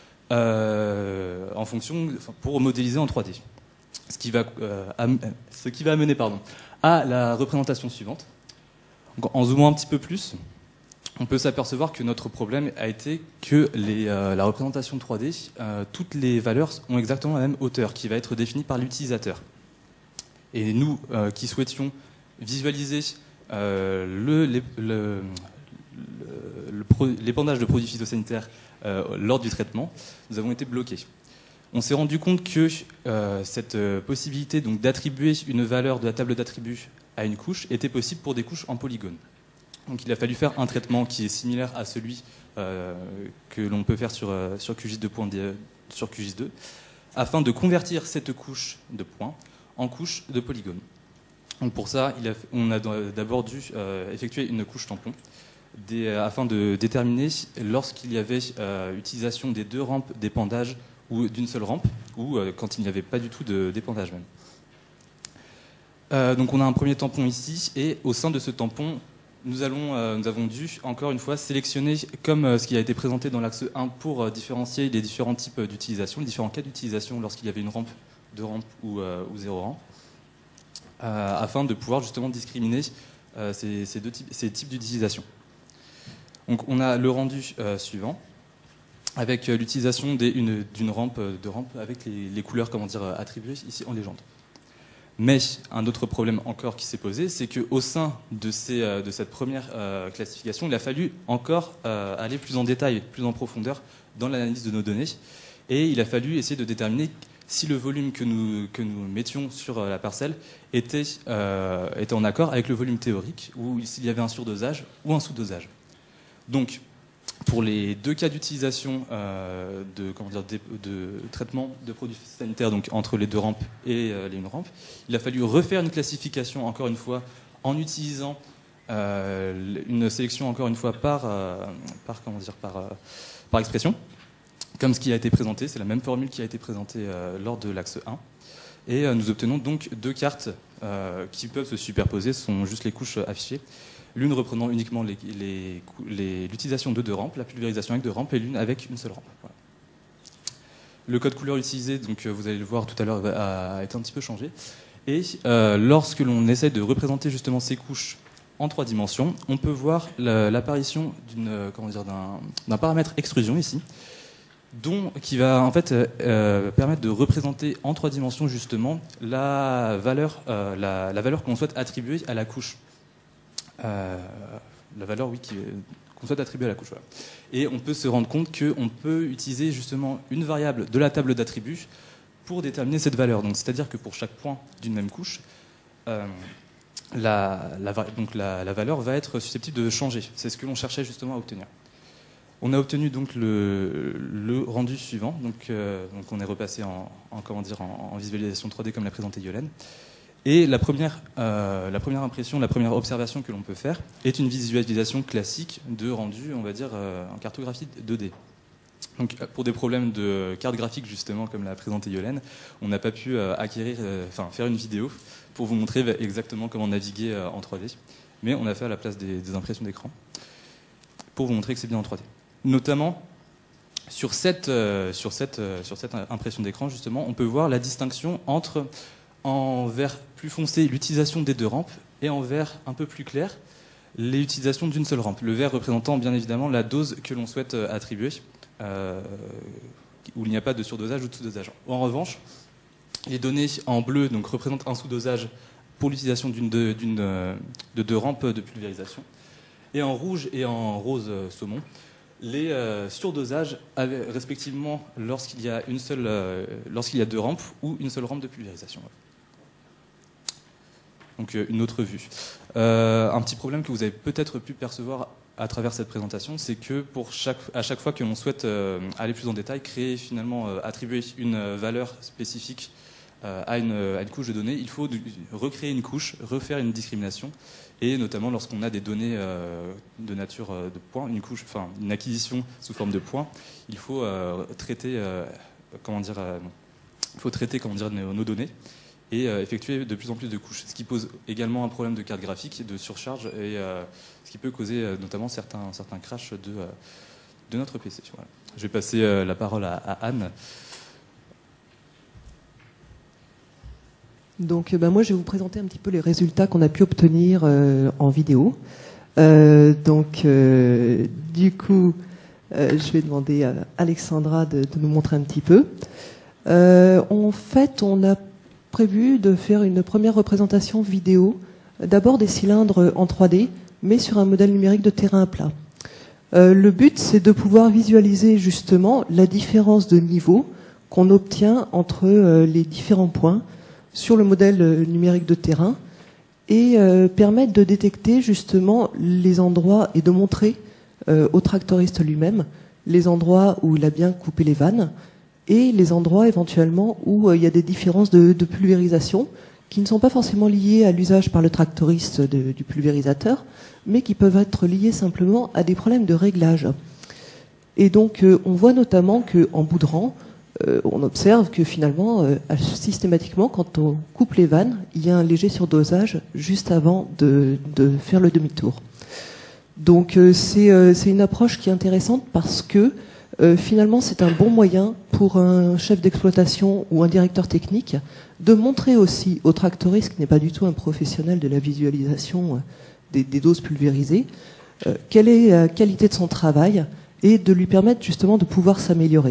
pour modéliser en 3D. Ce qui va amener à la représentation suivante. Donc, en zoomant un petit peu plus, on peut s'apercevoir que notre problème a été que la représentation 3D, toutes les valeurs ont exactement la même hauteur, qui va être définie par l'utilisateur. Et nous, qui souhaitions visualiser l'épandage de produits phytosanitaires lors du traitement, nous avons été bloqués. On s'est rendu compte que cette possibilité donc d'attribuer une valeur de la table d'attributs à une couche était possible pour des couches en polygone. Donc il a fallu faire un traitement qui est similaire à celui que l'on peut faire sur QGIS 2, afin de convertir cette couche de points en couche de polygones. Donc pour ça, on a d'abord dû effectuer une couche tampon afin de déterminer lorsqu'il y avait utilisation des deux rampes d'épandage ou d'une seule rampe, ou quand il n'y avait pas du tout d'épandage même. Donc on a un premier tampon ici, et au sein de ce tampon, nous avons dû, encore une fois, sélectionner, comme ce qui a été présenté dans l'axe 1, pour différencier les différents types d'utilisation, les différents cas d'utilisation lorsqu'il y avait une rampe, deux rampes ou zéro rampe, afin de pouvoir justement discriminer ces types d'utilisation. Donc on a le rendu suivant, avec l'utilisation d'une rampe, avec les couleurs attribuées ici en légende. Mais un autre problème encore qui s'est posé, c'est qu'au sein de cette première classification, il a fallu encore aller plus en détail, plus en profondeur dans l'analyse de nos données, et il a fallu essayer de déterminer si le volume que nous mettions sur la parcelle était en accord avec le volume théorique, ou s'il y avait un surdosage ou un sous-dosage. Donc, pour les deux cas d'utilisation de traitement de produits sanitaires, donc entre les deux rampes et les une rampe, il a fallu refaire une classification, encore une fois, en utilisant une sélection, encore une fois, par expression, comme ce qui a été présenté. C'est la même formule qui a été présentée lors de l'axe 1. Et nous obtenons donc deux cartes qui peuvent se superposer, ce sont juste les couches affichées. L'une reprenant uniquement l'utilisation de deux rampes, la pulvérisation avec deux rampes, et l'une avec une seule rampe. Voilà. Le code couleur utilisé, donc vous allez le voir tout à l'heure, a été un petit peu changé. Et lorsque l'on essaie de représenter justement ces couches en 3 dimensions, on peut voir l'apparition d'un paramètre extrusion ici, qui va en fait permettre de représenter en 3 dimensions justement la valeur que l'on souhaite attribuer à la couche. La valeur, oui, qu'on souhaite attribuer à la couche. Voilà. Et on peut se rendre compte qu'on peut utiliser justement une variable de la table d'attributs pour déterminer cette valeur. Donc, c'est-à-dire que pour chaque point d'une même couche, la valeur va être susceptible de changer. C'est ce que l'on cherchait justement à obtenir. On a obtenu donc le rendu suivant. Donc on est repassé en visualisation 3D comme l'a présenté Yolène. Et la première impression, la première observation que l'on peut faire est une visualisation classique de rendu, on va dire, en cartographie 2D. Donc, pour des problèmes de carte graphique, justement, comme l'a présenté Yolène, on n'a pas pu faire une vidéo pour vous montrer exactement comment naviguer en 3D. Mais on a fait à la place des impressions d'écran pour vous montrer que c'est bien en 3D. Notamment, sur cette impression d'écran, justement, on peut voir la distinction entre, en vert plus foncé, l'utilisation des deux rampes, et en vert un peu plus clair, l'utilisation d'une seule rampe. Le vert représentant, bien évidemment, la dose que l'on souhaite attribuer, où il n'y a pas de surdosage ou de sous-dosage. En revanche, les données en bleu donc, représentent un sous-dosage pour l'utilisation de deux rampes de pulvérisation. Et en rouge et en rose saumon, les surdosages, respectivement lorsqu'il y a deux rampes ou une seule rampe de pulvérisation. Donc une autre vue. Un petit problème que vous avez peut-être pu percevoir à travers cette présentation, c'est que à chaque fois que l'on souhaite aller plus en détail, attribuer une valeur spécifique à une couche de données, il faut recréer une couche, refaire une discrimination, et notamment lorsqu'on a des données de nature de points, une acquisition sous forme de points, il faut traiter nos données et effectuer de plus en plus de couches, ce qui pose également un problème de carte graphique, de surcharge, et ce qui peut causer notamment certains crashs de notre PC. Voilà. Je vais passer la parole à Anne. Donc moi je vais vous présenter un petit peu les résultats qu'on a pu obtenir en vidéo. Du coup, je vais demander à Alexandra de nous montrer un petit peu. En fait, on a prévu de faire une première représentation vidéo, d'abord des cylindres en 3D, mais sur un modèle numérique de terrain à plat. Le but, c'est de pouvoir visualiser justement la différence de niveau qu'on obtient entre les différents points sur le modèle numérique de terrain et permettre de détecter justement les endroits et de montrer au tractoriste lui-même les endroits où il a bien coupé les vannes et les endroits éventuellement où il y a des différences de pulvérisation qui ne sont pas forcément liées à l'usage par le tractoriste du pulvérisateur, mais qui peuvent être liées simplement à des problèmes de réglage. Et donc on voit notamment qu'en bout de rang, on observe que finalement, systématiquement, quand on coupe les vannes, il y a un léger surdosage juste avant de faire le demi-tour. Donc c'est une approche qui est intéressante parce que finalement c'est un bon moyen pour un chef d'exploitation ou un directeur technique de montrer aussi au tractoriste, qui n'est pas du tout un professionnel de la visualisation des doses pulvérisées, quelle est la qualité de son travail et de lui permettre justement de pouvoir s'améliorer.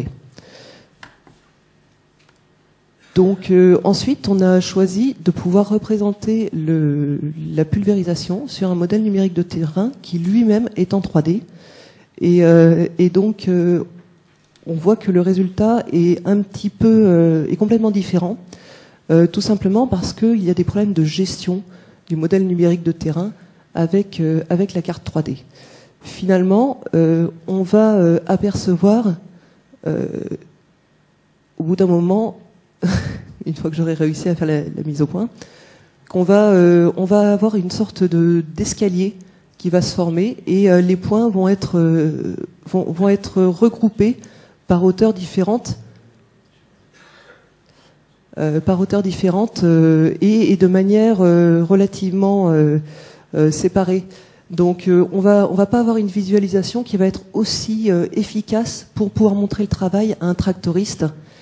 Donc ensuite, on a choisi de pouvoir représenter la pulvérisation sur un modèle numérique de terrain qui lui-même est en 3D. Et donc, on voit que le résultat est un petit peu est complètement différent, tout simplement parce qu'il y a des problèmes de gestion du modèle numérique de terrain avec la carte 3D. Finalement, on va apercevoir au bout d'un moment, une fois que j'aurai réussi à faire la mise au point, on va avoir une sorte d'escalier qui va se former et les points vont être regroupés par hauteurs différentes. par hauteurs différentes et de manière relativement séparée. Donc on va pas avoir une visualisation qui va être aussi efficace pour pouvoir montrer le travail à un tractoriste.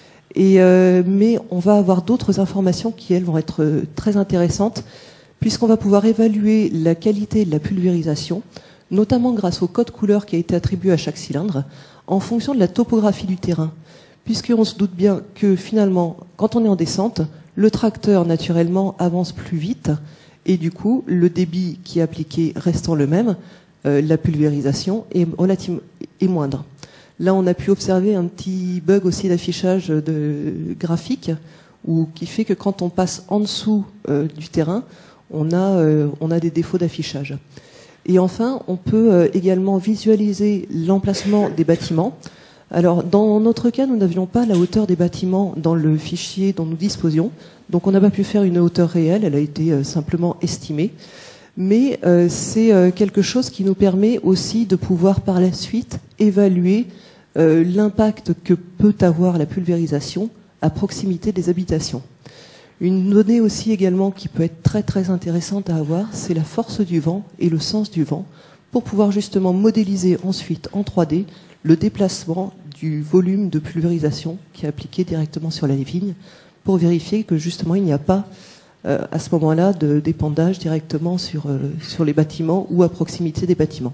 Mais on va avoir d'autres informations qui, elles, vont être très intéressantes, puisqu'on va pouvoir évaluer la qualité de la pulvérisation, notamment grâce au code couleur qui a été attribué à chaque cylindre, en fonction de la topographie du terrain. Puisqu'on se doute bien que finalement, quand on est en descente, le tracteur naturellement avance plus vite, et du coup, le débit qui est appliqué restant le même, la pulvérisation est moindre. Là, on a pu observer un petit bug aussi d'affichage graphique, qui fait que quand on passe en dessous du terrain, on a des défauts d'affichage. Et enfin, on peut également visualiser l'emplacement des bâtiments. Alors, dans notre cas, nous n'avions pas la hauteur des bâtiments dans le fichier dont nous disposions, donc on n'a pas pu faire une hauteur réelle, elle a été simplement estimée. Mais c'est quelque chose qui nous permet aussi de pouvoir par la suite évaluer l'impact que peut avoir la pulvérisation à proximité des habitations. Une donnée aussi également qui peut être très très intéressante à avoir, c'est la force du vent et le sens du vent, pour pouvoir justement modéliser ensuite en 3D le déplacement du volume de pulvérisation qui est appliqué directement sur la vigne, pour vérifier que justement il n'y a pas à ce moment-là d'épandage directement sur les bâtiments ou à proximité des bâtiments.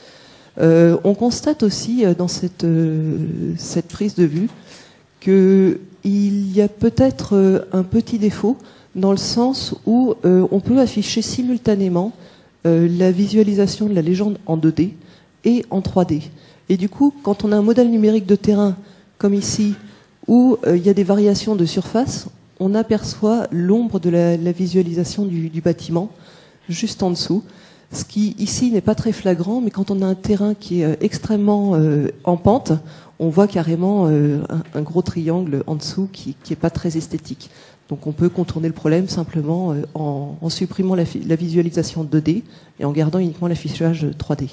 On constate aussi dans cette prise de vue qu'il y a peut-être un petit défaut dans le sens où on peut afficher simultanément la visualisation de la légende en 2D et en 3D. Et du coup, quand on a un modèle numérique de terrain comme ici, où il y a des variations de surface, on aperçoit l'ombre de la visualisation du bâtiment juste en dessous. Ce qui ici n'est pas très flagrant, mais quand on a un terrain qui est extrêmement en pente, on voit carrément un gros triangle en dessous qui est pas très esthétique. Donc on peut contourner le problème simplement en supprimant la visualisation 2D et en gardant uniquement l'affichage 3D.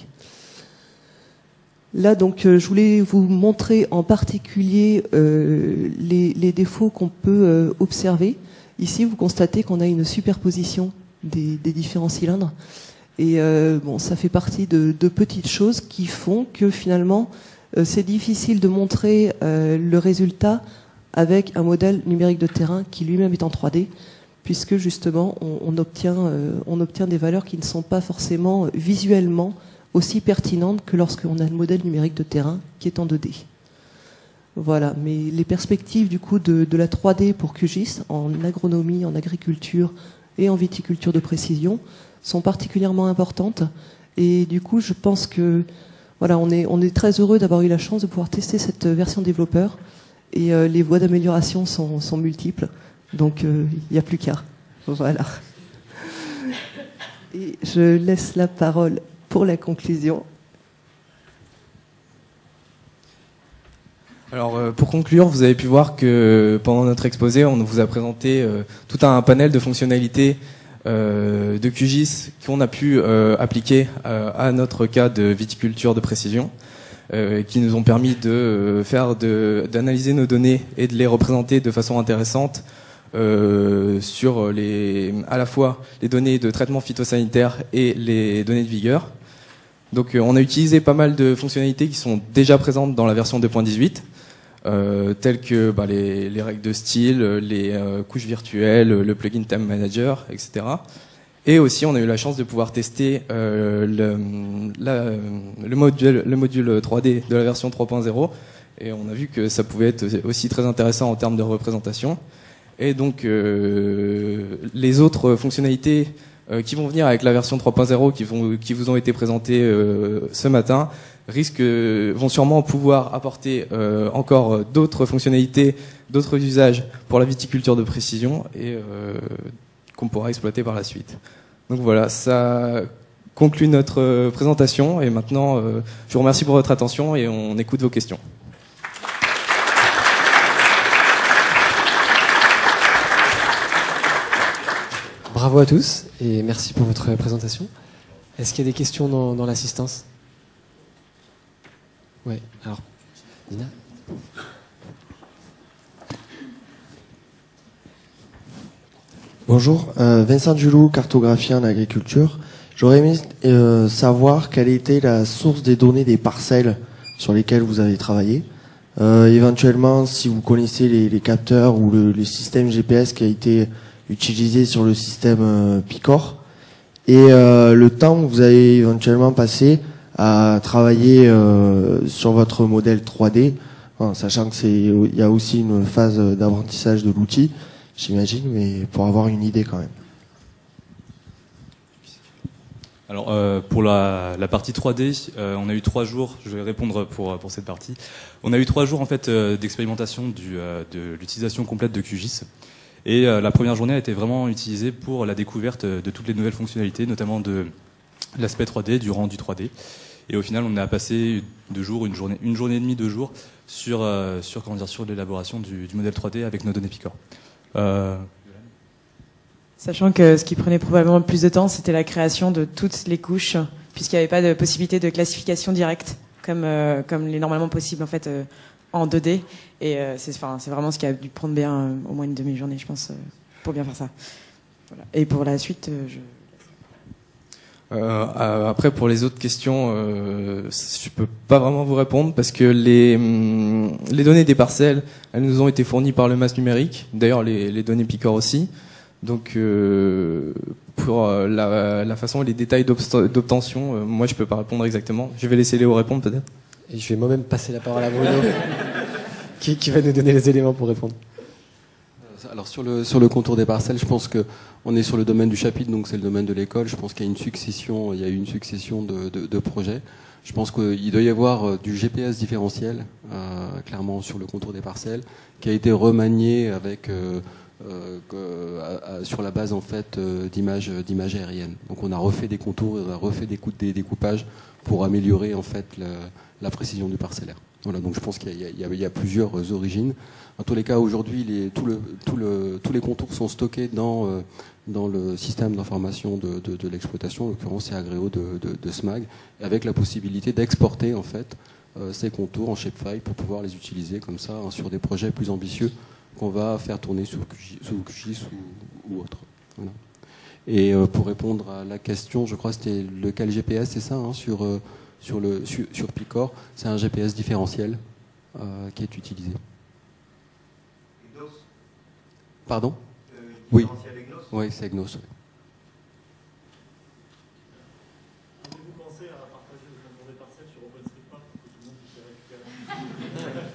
Là, donc, je voulais vous montrer en particulier les défauts qu'on peut observer. Ici, vous constatez qu'on a une superposition des différents cylindres. Et bon, ça fait partie de petites choses qui font que finalement, c'est difficile de montrer le résultat avec un modèle numérique de terrain qui lui-même est en 3D, puisque justement, on obtient des valeurs qui ne sont pas forcément visuellement aussi pertinente que lorsqu'on a le modèle numérique de terrain qui est en 2D. Voilà, mais les perspectives du coup de la 3D pour QGIS en agronomie, en agriculture et en viticulture de précision sont particulièrement importantes. Et du coup, je pense que voilà, on est très heureux d'avoir eu la chance de pouvoir tester cette version développeur. Et les voies d'amélioration sont multiples. Donc, il n'y a plus qu'à. Voilà. Et je laisse la parole pour la conclusion. Alors pour conclure, vous avez pu voir que pendant notre exposé, on vous a présenté tout un panel de fonctionnalités de QGIS qu'on a pu appliquer à notre cas de viticulture de précision, qui nous ont permis d'analyser nos données et de les représenter de façon intéressante sur à la fois les données de traitement phytosanitaire et les données de vigueur. Donc on a utilisé pas mal de fonctionnalités qui sont déjà présentes dans la version 2.18, telles que les règles de style, les couches virtuelles, le plugin Time Manager, etc. Et aussi on a eu la chance de pouvoir tester le module 3D de la version 3.0, et on a vu que ça pouvait être aussi très intéressant en termes de représentation. Et donc les autres fonctionnalités qui vont venir avec la version 3.0 qui vous ont été présentées ce matin vont sûrement pouvoir apporter encore d'autres fonctionnalités, d'autres usages pour la viticulture de précision et qu'on pourra exploiter par la suite. Donc voilà, ça conclut notre présentation et maintenant je vous remercie pour votre attention et on écoute vos questions. Bravo à tous et merci pour votre présentation. Est-ce qu'il y a des questions dans l'assistance? Oui, alors, Nina. Bonjour, Vincent Dulou, cartographien en agriculture. J'aurais aimé savoir quelle était la source des données des parcelles sur lesquelles vous avez travaillé. Éventuellement, si vous connaissez les capteurs ou le système GPS qui a été utilisé sur le système Picor. Et le temps que vous avez éventuellement passé à travailler sur votre modèle 3D, sachant que il y a aussi une phase d'apprentissage de l'outil, j'imagine, mais pour avoir une idée quand même. Alors pour la partie 3D, on a eu 3 jours. Je vais répondre pour cette partie. On a eu 3 jours en fait d'expérimentation de l'utilisation complète de QGIS. Et la première journée a été vraiment utilisée pour la découverte de toutes les nouvelles fonctionnalités, notamment de l'aspect 3D, du rendu 3D. Et au final, on a passé 2 jours, une journée et demie, 2 jours sur l'élaboration du modèle 3D avec nos données Picor. Sachant que ce qui prenait probablement le plus de temps, c'était la création de toutes les couches, puisqu'il n'y avait pas de possibilité de classification directe, comme les normalement possible en fait en 2D. Et c'est vraiment ce qui a dû prendre bien au moins une demi-journée, je pense, pour bien faire ça. Voilà. Et pour la suite, après, pour les autres questions, je peux pas vraiment vous répondre parce que les données des parcelles, elles nous ont été fournies par le MAS numérique. D'ailleurs, les données Picor aussi. Donc, pour la façon et les détails d'obtention, moi, je peux pas répondre exactement. Je vais laisser Léo répondre peut-être. Et je vais moi-même passer la parole à Bruno, qui va nous donner les éléments pour répondre. Alors sur le contour des parcelles, je pense que on est sur le domaine du chapitre, donc c'est le domaine de l'école. Je pense qu'il y a eu une succession de projets. Je pense qu'il doit y avoir du GPS différentiel, clairement sur le contour des parcelles, qui a été remanié avec sur la base en fait d'images aériennes. Donc on a refait des contours, on a refait des découpages pour améliorer en fait la précision du parcellaire. Voilà, donc je pense qu'il y a plusieurs origines. En tous les cas, aujourd'hui, tous les contours sont stockés dans le système d'information de l'exploitation. En l'occurrence, c'est Agreo de SMAG, avec la possibilité d'exporter en fait ces contours en shapefile pour pouvoir les utiliser comme ça sur des projets plus ambitieux qu'on va faire tourner sous QGIS ou autre. Voilà. Et pour répondre à la question, je crois que c'était lequel GPS, c'est ça, hein, sur Picor, c'est un GPS différentiel qui est utilisé. EGNOS. Pardon? Oui. EGNOS. Oui, c'est EGNOS. Oui. Avez-vous pensé à partager le contour des parcelles sur OpenStreetMap pour que tout le monde puisse les récupérer?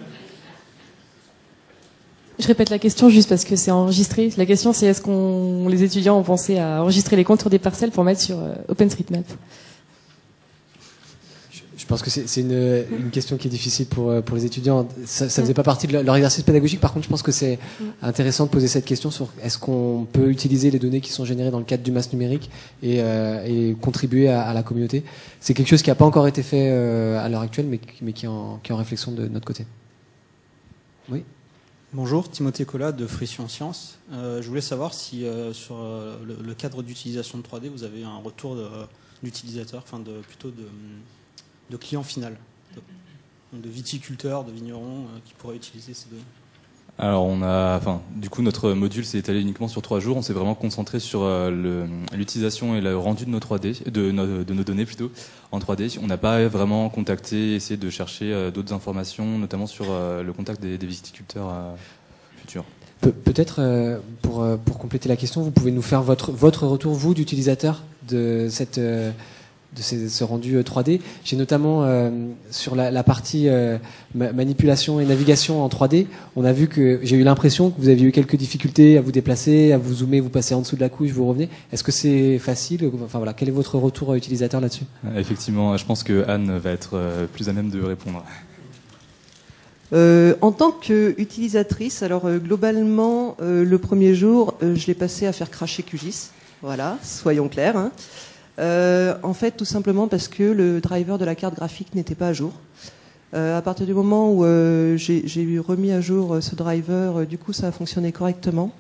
Je répète la question juste parce que c'est enregistré. La question c'est est-ce que les étudiants ont pensé à enregistrer les contours des parcelles pour mettre sur OpenStreetMap? Je pense que c'est une question qui est difficile pour les étudiants. Ça faisait pas partie de leur exercice pédagogique. Par contre, je pense que c'est intéressant de poser cette question sur est-ce qu'on peut utiliser les données qui sont générées dans le cadre du MAS numérique et contribuer à la communauté. C'est quelque chose qui n'a pas encore été fait à l'heure actuelle, mais qui est en réflexion de notre côté. Oui. Bonjour, Timothée Collat de Frisson Sciences. Je voulais savoir si sur le cadre d'utilisation de 3D, vous avez un retour d'utilisateur, enfin plutôt de client final, de viticulteurs, de vignerons qui pourraient utiliser ces données. Alors du coup notre module s'est étalé uniquement sur 3 jours. On s'est vraiment concentré sur l'utilisation et le rendu de nos 3D, de nos données plutôt en 3D. On n'a pas vraiment contacté, essayé de chercher d'autres informations, notamment sur le contact des viticulteurs futurs. Peut-être pour compléter la question, vous pouvez nous faire votre retour vous d'utilisateur de ce rendu 3D. J'ai notamment sur la partie manipulation et navigation en 3D, on a vu que j'ai eu l'impression que vous aviez eu quelques difficultés à vous déplacer, à vous zoomer, vous passez en dessous de la couche, vous revenez. Est-ce que c'est facile? Enfin voilà, quel est votre retour utilisateur là-dessus? Effectivement, je pense que Anne va être plus à même de répondre. En tant qu'utilisatrice, alors globalement, le premier jour, je l'ai passé à faire cracher QGIS. Voilà, soyons clairs. Hein. En fait, tout simplement parce que le driver de la carte graphique n'était pas à jour. À partir du moment où j'ai remis à jour ce driver, du coup, ça a fonctionné correctement.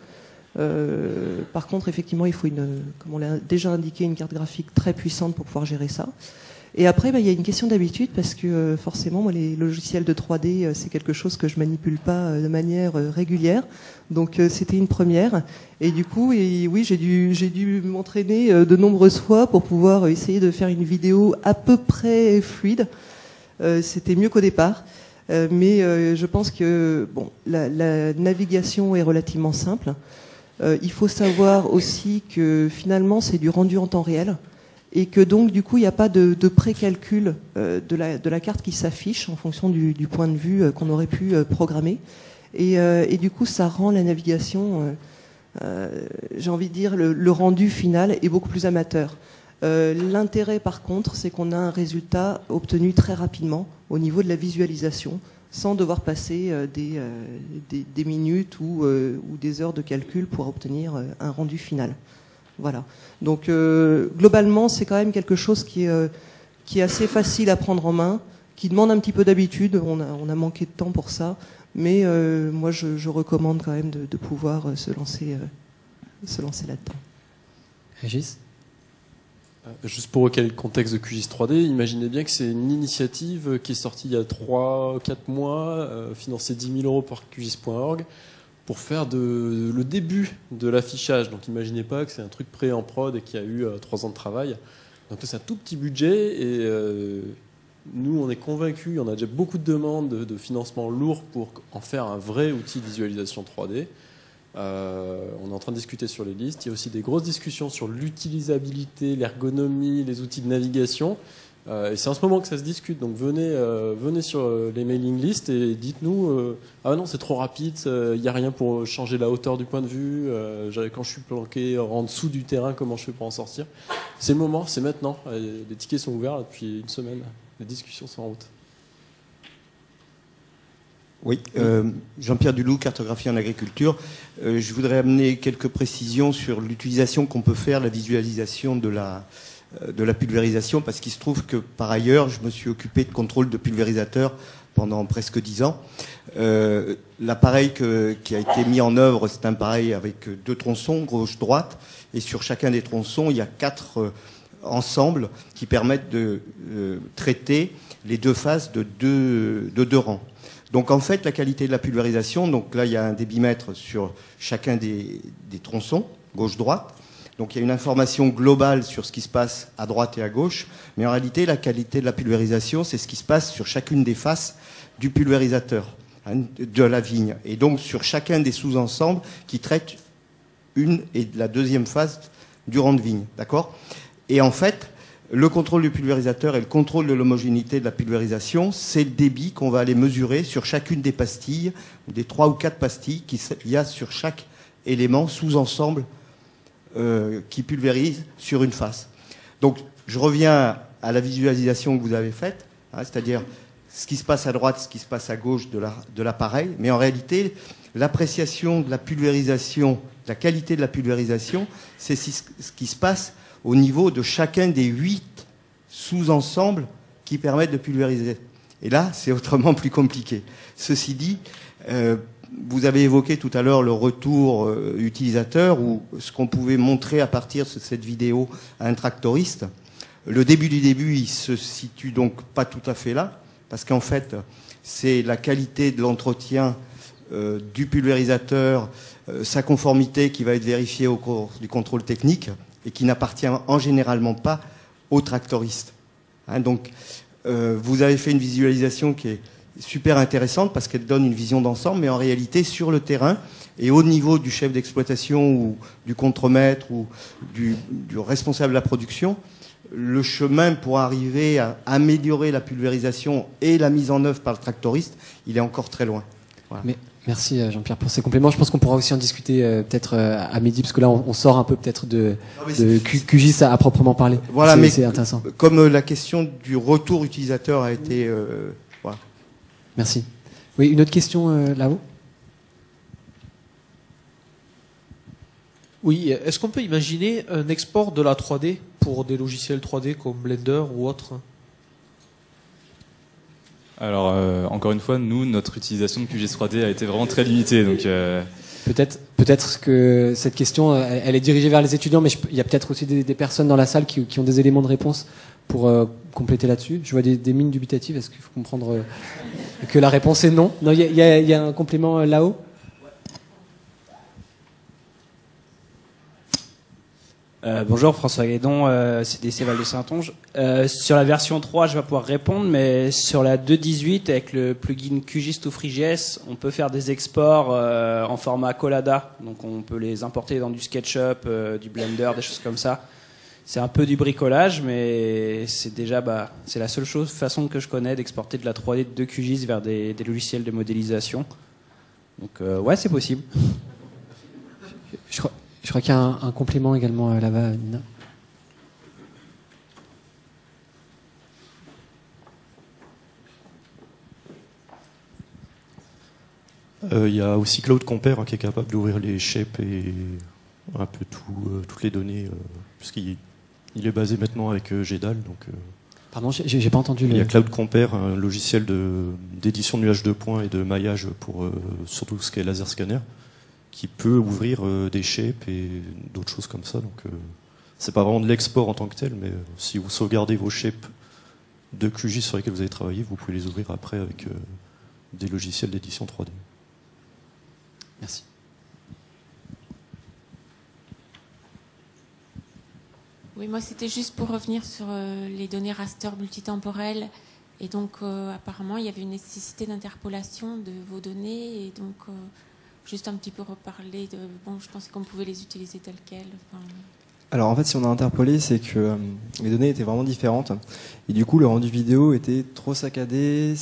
Par contre, effectivement, il faut comme on l'a déjà indiqué, une carte graphique très puissante pour pouvoir gérer ça. Et après, il y a une question d'habitude parce que forcément, moi, les logiciels de 3D, c'est quelque chose que je manipule pas de manière régulière. Donc, c'était une première. Et du coup, oui, j'ai dû m'entraîner de nombreuses fois pour pouvoir essayer de faire une vidéo à peu près fluide. C'était mieux qu'au départ. Mais je pense que la navigation est relativement simple. Il faut savoir aussi que finalement, c'est du rendu en temps réel. Et que donc du coup il n'y a pas de précalcul de la carte qui s'affiche en fonction du point de vue qu'on aurait pu programmer et du coup ça rend la navigation j'ai envie de dire le rendu final est beaucoup plus amateur. L'intérêt par contre c'est qu'on a un résultat obtenu très rapidement au niveau de la visualisation sans devoir passer des minutes ou des heures de calcul pour obtenir un rendu final. Voilà. Donc globalement, c'est quand même quelque chose qui est assez facile à prendre en main, qui demande un petit peu d'habitude. On a manqué de temps pour ça, mais moi je recommande quand même de pouvoir se lancer là-dedans. Régis ? Juste pour recaler le contexte de QGIS 3D, imaginez bien que c'est une initiative qui est sortie il y a 3-4 mois, financée 10 000 € par QGIS.org. Pour faire le début de l'affichage. Donc imaginez pas que c'est un truc prêt en prod et qui a eu 3 ans de travail. Donc c'est un tout petit budget et nous on est convaincus, on a déjà beaucoup de demandes de financement lourd pour en faire un vrai outil de visualisation 3D. On est en train de discuter sur les listes. Il y a aussi des grosses discussions sur l'utilisabilité, l'ergonomie, les outils de navigation. Et c'est en ce moment que ça se discute, donc venez sur les mailing lists et dites-nous ah non c'est trop rapide, il n'y a rien pour changer la hauteur du point de vue, quand je suis planqué en dessous du terrain, comment je fais pour en sortir. C'est le moment, c'est maintenant, les tickets sont ouverts depuis une semaine, les discussions sont en route. Oui, Jean-Pierre Dulou, cartographie en agriculture. Je voudrais amener quelques précisions sur l'utilisation qu'on peut faire, la visualisation de la pulvérisation, parce qu'il se trouve que par ailleurs je me suis occupé de contrôle de pulvérisateur pendant presque 10 ans. L'appareil qui a été mis en œuvre, c'est un appareil avec 2 tronçons, gauche-droite, et sur chacun des tronçons il y a 4 ensembles qui permettent de traiter les 2 faces de deux rangs. Donc en fait la qualité de la pulvérisation, donc là il y a un débitmètre sur chacun des tronçons, gauche-droite. Donc il y a une information globale sur ce qui se passe à droite et à gauche, mais en réalité la qualité de la pulvérisation, c'est ce qui se passe sur chacune des faces du pulvérisateur, de la vigne, et donc sur chacun des sous-ensembles qui traitent une et la deuxième phase du rang de vigne, d'accord ? Et en fait, le contrôle du pulvérisateur et le contrôle de l'homogénéité de la pulvérisation, c'est le débit qu'on va aller mesurer sur chacune des pastilles, des 3 ou 4 pastilles qu'il y a sur chaque élément sous-ensemble qui pulvérise sur une face. Donc je reviens à la visualisation que vous avez faite, c'est-à-dire ce qui se passe à droite, ce qui se passe à gauche de l'appareil, mais en réalité l'appréciation de la pulvérisation, de la qualité de la pulvérisation, c'est ce qui se passe au niveau de chacun des 8 sous-ensembles qui permettent de pulvériser. Et là, c'est autrement plus compliqué. Ceci dit, vous avez évoqué tout à l'heure le retour utilisateur ou ce qu'on pouvait montrer à partir de cette vidéo à un tractoriste. Le début du début, il se situe donc pas tout à fait là, parce qu'en fait, c'est la qualité de l'entretien du pulvérisateur, sa conformité qui va être vérifiée au cours du contrôle technique et qui n'appartient en généralement pas au tractoriste. Donc, vous avez fait une visualisation qui est super intéressante parce qu'elle donne une vision d'ensemble, mais en réalité, sur le terrain et au niveau du chef d'exploitation ou du contremaître ou du responsable de la production, le chemin pour arriver à améliorer la pulvérisation et la mise en œuvre par le tractoriste, il est encore très loin. Voilà. Mais merci Jean-Pierre pour ces compléments. Je pense qu'on pourra aussi en discuter peut-être à midi, parce que là on sort un peu peut-être de QGIS à proprement parler. Voilà, mais c'est intéressant. Comme la question du retour utilisateur a été... voilà. Merci. Oui, une autre question là-haut ? Oui, est-ce qu'on peut imaginer un export de la 3D pour des logiciels 3D comme Blender ou autre ? Alors, encore une fois, nous, notre utilisation de QGIS 3D a été vraiment très limitée. Donc, Peut-être que cette question, elle est dirigée vers les étudiants, mais il y a peut-être aussi des personnes dans la salle qui ont des éléments de réponse pour compléter là-dessus. Je vois des mines dubitatives. Est-ce qu'il faut comprendre que la réponse est non? Non, il y a un complément là-haut. Bonjour, François Guédon, CDC Val de Saintonge. Sur la version 3, je vais pouvoir répondre, mais sur la 2.18, avec le plugin QGIS to FreeJS, on peut faire des exports en format Collada. Donc on peut les importer dans du SketchUp, du Blender, des choses comme ça. C'est un peu du bricolage, mais c'est déjà, c'est la seule façon que je connais d'exporter de la 3D de QGIS vers des logiciels de modélisation. Donc ouais, c'est possible. Je crois qu'il y a un complément également là-bas, Nina. Il y a aussi Cloud Compare qui est capable d'ouvrir les shapes et un peu toutes les données, puisqu'il est basé maintenant avec GDAL. Donc, pardon, j'ai pas entendu. Il y a Cloud Compare, un logiciel d'édition de nuages de points et de maillage pour surtout ce qui est laser scanner, qui peut ouvrir des shapes et d'autres choses comme ça. Donc, c'est pas vraiment de l'export en tant que tel, mais si vous sauvegardez vos shapes de QGIS sur lesquels vous avez travaillé, vous pouvez les ouvrir après avec des logiciels d'édition 3D. Merci. Oui, moi c'était juste pour revenir sur les données raster multitemporelles. Et donc apparemment il y avait une nécessité d'interpolation de vos données. Et donc juste un petit peu reparler de... Bon, je pensais qu'on pouvait les utiliser telles quelles. Enfin... Alors en fait, si on a interpolé, c'est que les données étaient vraiment différentes. Et du coup, le rendu vidéo était trop saccadé.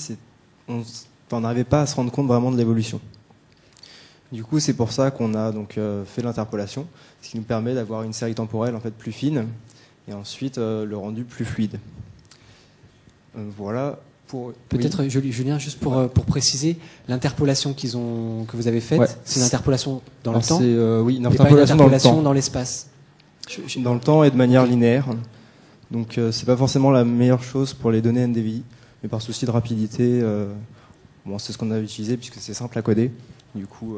On n'arrivait pas à se rendre compte vraiment de l'évolution. Du coup, c'est pour ça qu'on a donc fait l'interpolation, ce qui nous permet d'avoir une série temporelle en fait plus fine et ensuite le rendu plus fluide. Voilà. Peut-être, oui. Julien, juste pour préciser, l'interpolation que vous avez faite, c'est une interpolation dans le temps. Oui, une interpolation dans l'espace. Dans le temps et de manière linéaire. Donc, c'est pas forcément la meilleure chose pour les données NDVI, mais par souci de rapidité, c'est ce qu'on a utilisé puisque c'est simple à coder. Du coup.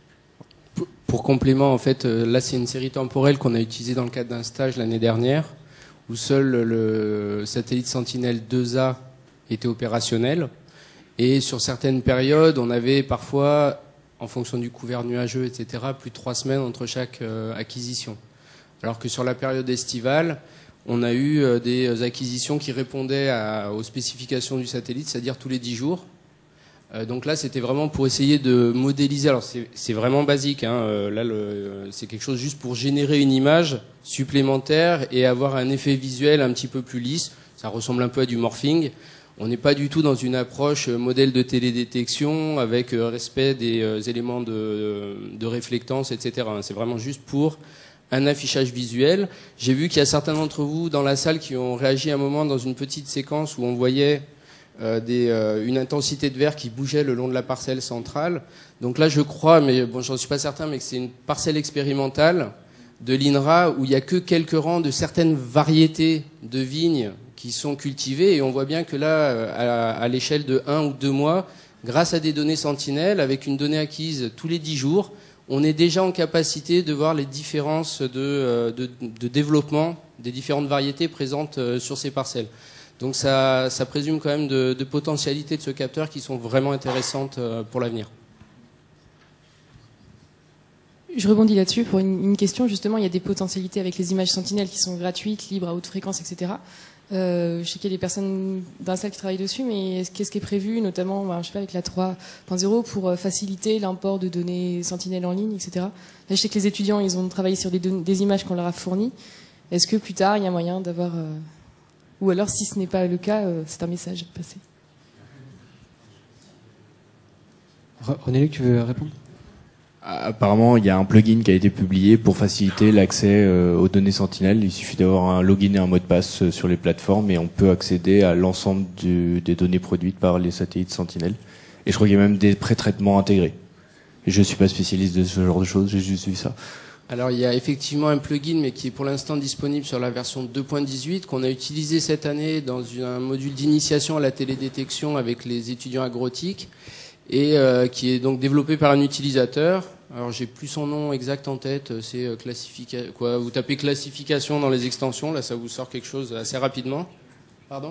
Pour complément, en fait, là, c'est une série temporelle qu'on a utilisée dans le cadre d'un stage l'année dernière, où seul le satellite Sentinel 2A était opérationnel. Et sur certaines périodes, on avait parfois, en fonction du couvert nuageux, etc., plus de 3 semaines entre chaque acquisition. Alors que sur la période estivale, on a eu des acquisitions qui répondaient aux spécifications du satellite, c'est-à-dire tous les 10 jours. Donc là, c'était vraiment pour essayer de modéliser. Alors c'est vraiment basique. Là, c'est quelque chose juste pour générer une image supplémentaire et avoir un effet visuel un petit peu plus lisse. Ça ressemble un peu à du morphing. On n'est pas du tout dans une approche modèle de télédétection avec respect des éléments de réflectance, etc. C'est vraiment juste pour un affichage visuel. J'ai vu qu'il y a certains d'entre vous dans la salle qui ont réagi à un moment dans une petite séquence où on voyait une intensité de vert qui bougeait le long de la parcelle centrale. Donc là, je crois, mais bon, j'en suis pas certain, mais que c'est une parcelle expérimentale de l'INRA où il y a que quelques rangs de certaines variétés de vignes qui sont cultivées, et on voit bien que là, à l'échelle de 1 ou 2 mois, grâce à des données sentinelles, avec une donnée acquise tous les 10 jours, on est déjà en capacité de voir les différences de développement des différentes variétés présentes sur ces parcelles. Donc ça présume quand même de potentialités de ce capteur qui sont vraiment intéressantes pour l'avenir. Je rebondis là-dessus pour une question. Justement, il y a des potentialités avec les images sentinelles qui sont gratuites, libres, à haute fréquence, etc. Je sais qu'il y a des personnes dans la salle qui travaillent dessus, mais qu'est-ce qui est prévu, notamment je sais pas, avec la 3.0 pour faciliter l'import de données sentinelles en ligne, etc. Là, je sais que les étudiants, ils ont travaillé sur des images qu'on leur a fournies. Est-ce que plus tard, il y a moyen d'avoir... Ou alors, si ce n'est pas le cas, c'est un message passé. René-Luc, tu veux répondre ? Apparemment, il y a un plugin qui a été publié pour faciliter l'accès aux données Sentinel. Il suffit d'avoir un login et un mot de passe sur les plateformes et on peut accéder à l'ensemble des données produites par les satellites Sentinel. Et je crois qu'il y a même des pré-traitements intégrés. Et je suis pas spécialiste de ce genre de choses, j'ai juste vu ça. Alors il y a effectivement un plugin, mais qui est pour l'instant disponible sur la version 2.18, qu'on a utilisé cette année dans un module d'initiation à la télédétection avec les étudiants agrotiques, et qui est donc développé par un utilisateur. Alors j'ai plus son nom exact en tête, c'est vous tapez classification dans les extensions, là ça vous sort quelque chose assez rapidement. Pardon?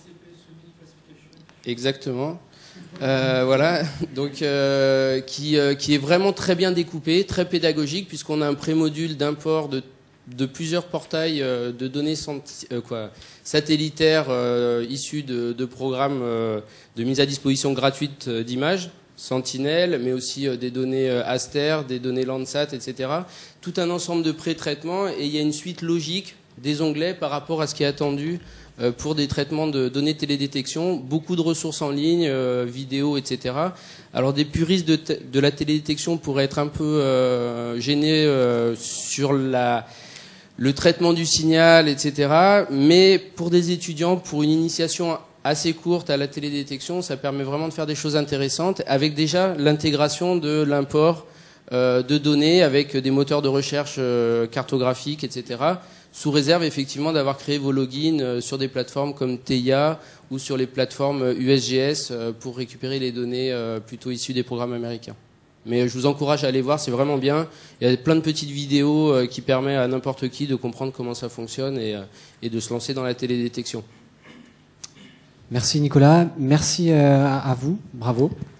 Exactement. Voilà, donc qui est vraiment très bien découpé, très pédagogique, puisqu'on a un pré-module d'import de plusieurs portails de données satellitaires issus de programmes de mise à disposition gratuite d'images, Sentinel, mais aussi des données Aster, des données Landsat, etc. Tout un ensemble de pré-traitements, et il y a une suite logique des onglets par rapport à ce qui est attendu pour des traitements de données de télédétection, beaucoup de ressources en ligne, vidéos, etc. Alors des puristes de la télédétection pourraient être un peu gênés sur le traitement du signal, etc. Mais pour des étudiants, pour une initiation assez courte à la télédétection, ça permet vraiment de faire des choses intéressantes, avec déjà l'intégration de l'import de données avec des moteurs de recherche cartographiques, etc., sous réserve effectivement d'avoir créé vos logins sur des plateformes comme TEIA ou sur les plateformes USGS pour récupérer les données plutôt issues des programmes américains. Mais je vous encourage à aller voir, c'est vraiment bien. Il y a plein de petites vidéos qui permettent à n'importe qui de comprendre comment ça fonctionne et de se lancer dans la télédétection. Merci Nicolas, merci à vous, bravo.